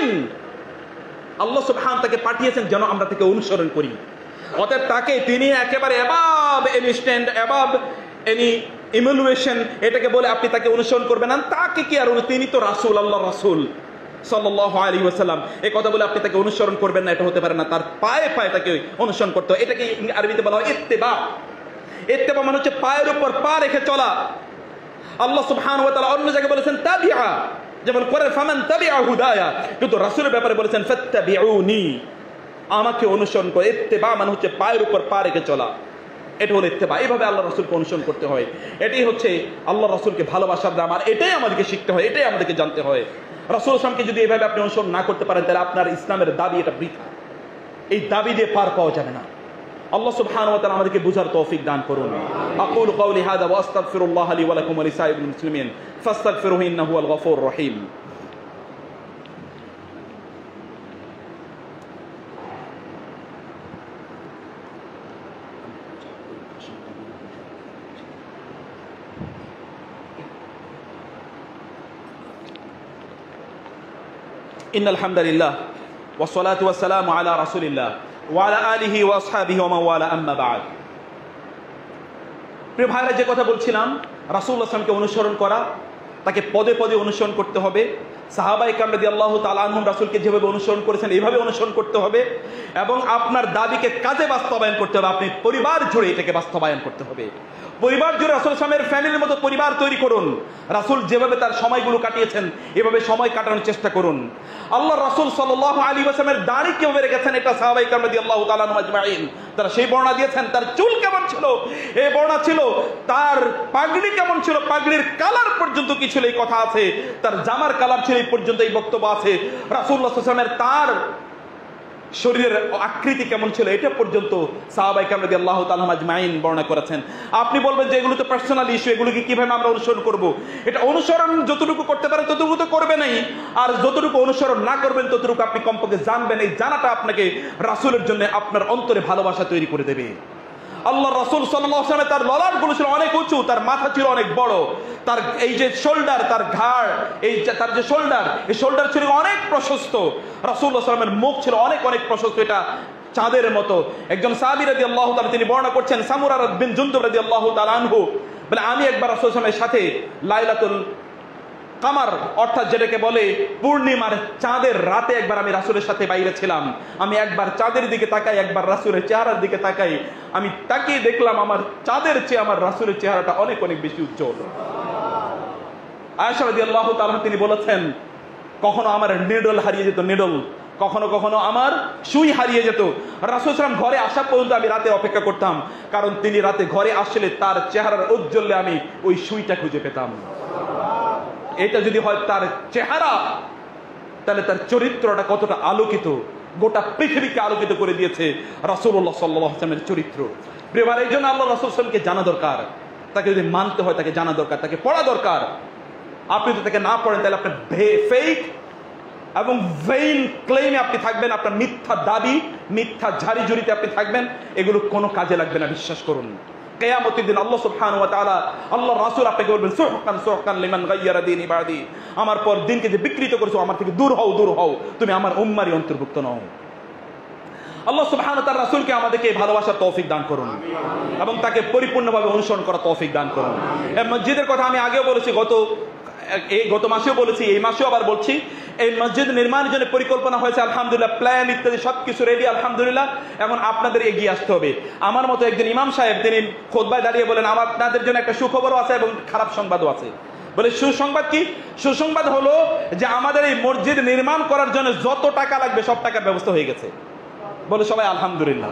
আল্লাহ সুবহানাহু তাকে পাঠিয়েছেন যেন আমরা তাকে অনুসরণ করি। অতএব তাকে তিনি একেবারে above any stand, above any emulation এটাকে বলে আপনি তাকে অনুসরণ করবেন না। তাকে কি আর, তিনি তো রাসূল, আল্লাহর রাসূল সাল্লাল্লাহু আলাইহি ওয়াসাল্লাম, এই কথা বলে আপনি তাকে অনুসরণ করবেন না, এটা হতে পারে না। তার পায়ে পায়ে তাকে অনুসরণ করতে হয়। এটাকে আরবিতে বলা হয় ইত্তেবা। ইত্তেবা মানে হচ্ছে পায়ের উপর পা রেখে চলা। আল্লাহ সুবহানাহু ওয়া তাআলা অন্য জায়গায় বলেছেন তাবিআ, যেমন করে ফামান তাবিআ হুদায়া, কিন্তু রাসূলের ব্যাপারে বলেছেন ফাত্তাবিউনি, আমাকে অনুসরণ করে। ইত্তেবা মানে হচ্ছে পায়ের উপর পা রেখে চলা, এটা হলো ইত্তেবা। এইভাবে আল্লাহ রাসূলকে অনুসরণ করতে হয়। এটাই হচ্ছে আল্লাহ রাসূলকে ভালোবাসার দাম, আর এটাই আমাদেরকে শিখতে হয়, এটাই আমাদেরকে জানতে হয়। রাসূল সাল্লাল্লাহু যদি এইভাবে আপনি অনুসরণ না করতে পারেন, তাহলে আপনার ইসলামের দাবি এটা বৃথা। এই দাবি দিয়ে পার পাওয়া যাবে না। আল্লাহ সুবহানাহু ওয়া তাআলা আমাদেরকে বুঝার তৌফিক দান করুন। আকুলু কাওলি হাযা ওয়া আস্তাগফিরুল্লাহ লি ওয়া লাকুম ওয়া লিসাইরিল মুসলিমিন ফাস্তাগফিরুহু ইন্নাহু হুয়াল গফুরুর রহিম। ইন্নাল হামদালিল্লাহ ওয়াস সালাতু ওয়াস সালামু আলা রাসূলিল্লাহ ওয়া আলা আলিহি ওয়া আসহাবিহি ওয়া মান ওয়ালা, আম্মা বা'দ। প্রিয় ভাইরা, যে কথা বলছিলাম, রাসূলুল্লাহ সাল্লাল্লাহু আলাইহি ওয়াসাল্লামকে অনুসরণ করা, তাকে পদে পদে অনুসরণ করতে হবে। সাহাবায়ে কেরাম রাদিয়াল্লাহু তাআলা আনহুম রাসূলকে যেভাবে অনুসরণ করেছেন এইভাবে অনুসরণ করতে হবে, এবং আপনার দাবিকে কাজে বাস্তবায়ন করতে হবে। আপনি পরিবার জুড়ে এটাকে বাস্তবায়ন করতে হবে। পরিবার জুড়ে রাসূল সাল্লাল্লাহু আলাইহি ওয়াসাল্লামের ফ্যামিলির মতো পরিবার তৈরি করুন। রাসূল যেভাবে তার সময়গুলো কাটিয়েছেন এভাবে সময় কাটানোর চেষ্টা করুন। আল্লাহ রাসূল সাল্লাল্লাহু আলাইহি ওয়াসাল্লামের দাড়ি কিভাবে রেখেছেন এটা সাহাবায়ে কেরাম রাদিয়াল্লাহু তাআলা আনহুম আজমাইন তারা সেই বর্ণনা দিয়েছেন। তার চুল কেমন ছিল এই বর্ণনা ছিল, তার পাগড়ি কেমন ছিল, পাগড়ির কালার পর্যন্ত কি ছিল এই কথা আছে, তার জামার কালার ছিল এই পর্যন্ত এই বক্তব্য আছে। রাসূলুল্লাহ সাল্লাল্লাহু আলাইহি ওয়াসাল্লামের তার শরীরের আকৃতি কেমন ছিল এটা পর্যন্ত সাহাবায়ে কেরাম রাদিয়াল্লাহু তাআলা আজমাইন বর্ণনা করেছেন। আপনি বলবেন যে এগুলো তো পার্সোনাল ইস্যু, এগুলোকে কিভাবে আমরা অনুসরণ করব? এটা অনুসরণ যতটুকু করতে পারেন ততটুকু তো করবে নাই, আর যতটুকু অনুসরণ না করবেন ততটুকু আপনি কমপক্ষে জানবেন। এই জানাটা আপনাকে রাসূলের জন্য আপনার অন্তরে ভালোবাসা তৈরি করে দেবে। আল্লাহ রাসূল সাল্লাল্লাহু আলাইহি ওয়াসাল্লাম তার ললাটগুলো ছিল অনেক উঁচু, তার মাথা ছিল অনেক বড়, তার এই যে শোল্ডার, তার ঘাড়, এই তার যে শোল্ডার, এই শোল্ডার ছিল অনেক প্রশস্ত। রাসূলুল্লাহ সাল্লাল্লাহু আলাইহি ওয়াসাল্লামের মুখ ছিল অনেক অনেক প্রশস্ত, এটা চাঁদের মতো। একজন সাহাবী রাদিয়াল্লাহু তাআলা তিনি বর্ণনা করছেন, সামুরা বিন জুনদুব রাদিয়াল্লাহু তাআলা আনহু বলে, আমি একবার রাসূল সাল্লাল্লাহু আলাইহি ওয়াসাল্লামের সাথে লাইলাতুল কামার অর্থাৎ যেটাকে বলে পূর্ণিমার চাঁদের রাতে একবার আমি রাসূলের সাথে বাইরে ছিলাম। আমি একবার চাঁদের দিকে তাকাই, একবার রাসূলের চেহারার দিকে তাকাই। আমি তাকিয়ে দেখলাম আমার চাঁদের চেয়ে আমার রাসূলের চেহারাটা অনেক অনেক বেশি উজ্জ্বল। আয়েশা রাদিয়াল্লাহু তাআলা তিনি বলেছেন, কখনো আমার নিডল হারিয়ে যেত, নিডল, কখনো কখনো আমার সুই হারিয়ে যেত। রাসূল সাল্লাল্লাহু আলাইহি ওয়াসাল্লাম ঘরে আসা পর্যন্ত আমি রাতে অপেক্ষা করতাম, কারণ তিনি রাতে ঘরে আসলে তার চেহারার ঔজ্জ্বল্যে আমি ওই সুইটা খুঁজে পেতাম। এটা যদি হয় তার চেহারা, তাহলে তার চরিত্রটা কতটা আলোকিত, গোটা পৃথিবীকে আলোকিত করে দিয়েছে রাসূলুল্লাহ সাল্লাল্লাহু আলাইহি ওয়াসাল্লামের চরিত্র। প্রিয়বার, এই জন্য আল্লাহ রাসূল সাল্লাল্লাহু আলাইহি ওয়াসাল্লামকে জানা দরকার, তাকে যদি মানতে হয় তাকে জানা দরকার, তাকে পড়া দরকার। আপনি যদি তাকে না পড়েন তাহলে আপনার ফেক এবং ভেইন ক্লেমে আপনি থাকবেন, আপনার মিথ্যা দাবি, মিথ্যা ঝাড়ি ঝুড়িতে আপনি থাকবেন, এগুলো কোনো কাজে লাগবে না, বিশ্বাস করুন। কিয়ামতের দিন আল্লাহ সুবহানাহু ওয়া তাআলা, আল্লাহর রাসূল আপনাকে বলবেন, সুহকান সুহকান লিমান গায়্যারা দীনি বাদি, আমার পর দিনকে যে বিকৃত করেছো, আমার থেকে দূর হও, দূর হও, তুমি আমার উম্মারই অন্তর্ভুক্ত নও। আল্লাহ সুবহানাহু ওয়া তাআলা রাসূলকে আমাদেরকে ভালোবাসার তৌফিক দান করুন এবং তাকে পরিপূর্ণভাবে অনুসরণ করার তৌফিক দান করুন। এই মসজিদের কথা আমি আগেও বলেছি, গত এই গত মাসেও বলেছি, এই মাসেও আবার বলছি। এই মসজিদ নির্মাণের জন্য পরিকল্পনা হয়েছে, আলহামদুলিল্লাহ, প্ল্যান ইত্যাদি সবকিছু রেডি, আলহামদুলিল্লাহ। এখন আপনাদের এগিয়ে আসতে হবে। আমার মতো একজন ইমাম সাহেব তিনি খুতবায় দাঁড়িয়ে বলেন, আমার আপনাদের জন্য একটা সুখবরও আছে এবং খারাপ সংবাদও আছে। বলে, সুসংবাদ কি? সুসংবাদ হলো যে আমাদের এই মসজিদ নির্মাণ করার জন্য যত টাকা লাগবে সব টাকার ব্যবস্থা হয়ে গেছে। বলে সবাই আলহামদুলিল্লাহ।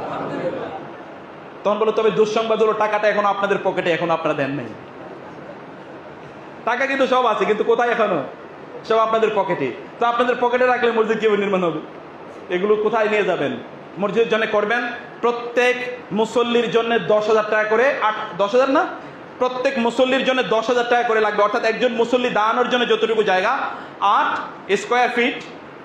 তখন বলে, তবে দুঃসংবাদ হলো টাকাটা এখন আপনাদের পকেটে, এখন আপনারা দেন নাই। টাকা কিন্তু সব আছে, কিন্তু কোথায়? এখনো সব আপনাদের পকেটে। তো আপনাদের পকেটে রাখলে মসজিদ কিভাবে নির্মাণ হবে? এগুলো কোথায় নিয়ে যাবেন? মসজিদের জন্য করবেন প্রত্যেক মুসল্লির জন্য দশ হাজার টাকা করে, আট দশ হাজার না প্রত্যেক মুসল্লির জন্য দশ হাজার টাকা করে লাগবে। অর্থাৎ একজন মুসল্লি দাঁড়ানোর জন্য যতটুকু জায়গা, আট স্কোয়ার ফিট,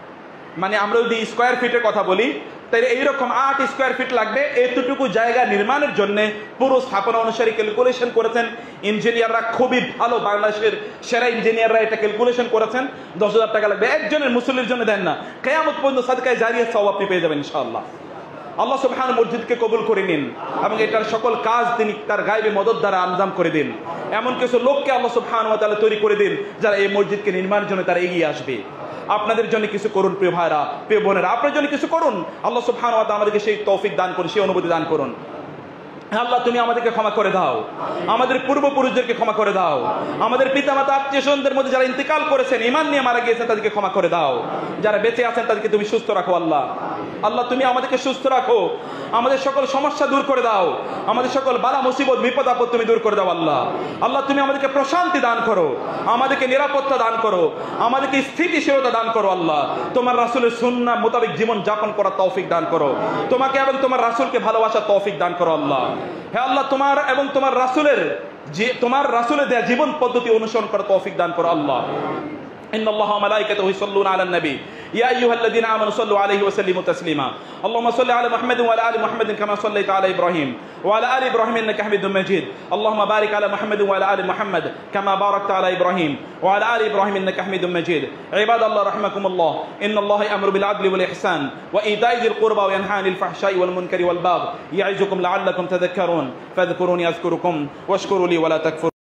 মানে আমরা যদি স্কোয়ার ফিটের কথা বলি তাহলে এইরকম আট স্কোয়ার ফিট লাগবে। এতটুকু জায়গা নির্মাণের জন্য পুরো স্থাপনা অনুসারে ক্যালকুলেশন করেছেন ইঞ্জিনিয়াররা, খুবই ভালো, বাংলাদেশের সেরা ইঞ্জিনিয়াররা এটা ক্যালকুলেশন করেছেন। দশ হাজার টাকা লাগবে, একজনের মুসল্লির জন্য দেন না, কিয়ামত পর্যন্ত সাদকায়ে জারিয়ার সওয়াব আপনি পেয়ে যাবেন ইনশাআল্লাহ। আল্লাহ সুবহানাহু মসজিদকে কবুল করে নিন এবং এটার সকল কাজ তিনি তার গায়বী মদদ দ্বারা আঞ্জাম করে দিন। এমন কিছু লোককে আল্লাহ সুবহানাহু ওয়া তাআলা তৈরি করে দিন যারা এই মসজিদকে নির্মাণের জন্য তারা এগিয়ে আসবে। আপনাদের জন্য কিছু করুন প্রিয় ভাইরা, প্রিয় বোনেরা, আপনার জন্য কিছু করুন। আল্লাহ সুবহানাহু ওয়া তাআলা আমাদেরকে সেই তৌফিক দান করুন, সেই অনুভূতি দান করুন। আল্লাহ, তুমি আমাদেরকে ক্ষমা করে দাও, আমাদের পূর্বপুরুষদেরকে ক্ষমা করে দাও, আমাদের পিতামাতা আত্মীয় স্বজনদের মধ্যে যারা ইন্তেকাল করেছেন, ঈমান নিয়ে মারা গিয়েছেন, তাদেরকে ক্ষমা করে দাও। যারা বেঁচে আছেন তাদেরকে তুমি সুস্থ রাখো আল্লাহ। আল্লাহ, তুমি আমাদেরকে সুস্থ রাখো, আমাদের সকল সমস্যা দূর করে দাও, আমাদের সকল বালা মুসিবত বিপদ আপদ তুমি দূর করে দাও আল্লাহ। আল্লাহ, তুমি আমাদেরকে প্রশান্তি দান করো, আমাদেরকে নিরাপত্তা দান করো, আমাদেরকে স্থিতিশীলতা দান করো আল্লাহ। তোমার রাসূলের সুন্নাহ মোতাবেক জীবন যাপন করার তৌফিক দান করো, তোমাকে এবং তোমার রাসূলকে ভালোবাসার তৌফিক দান করো আল্লাহ। হে আল্লাহ, তোমার এবং তোমার রাসূলের যে তোমার রাসূলের দেয়া জীবন পদ্ধতি অনুসরণ করার তৌফিক দান করো আল্লাহ। إن الله وملائكته يصلون على النبي يا أيها الذين آمنوا صلوا عليه وسلموا تسليما اللهم صل على محمد وعلى آل محمد كما صليت على إبراهيم وعلى آل إبراهيم إنك حميد مجيد اللهم بارك على محمد وعلى آل محمد كما باركت على إبراهيم وعلى آل إبراهيم إنك حميد مجيد عباد الله رحمكم الله إن الله يأمر بالعدل والإحسان وإيتاء ذي القربى وينهى عن الفحشاء والمنكر والبغي يعظكم لعلكم تذكرون فاذكروني أذكركم واشكروا لي ولا تكفرون.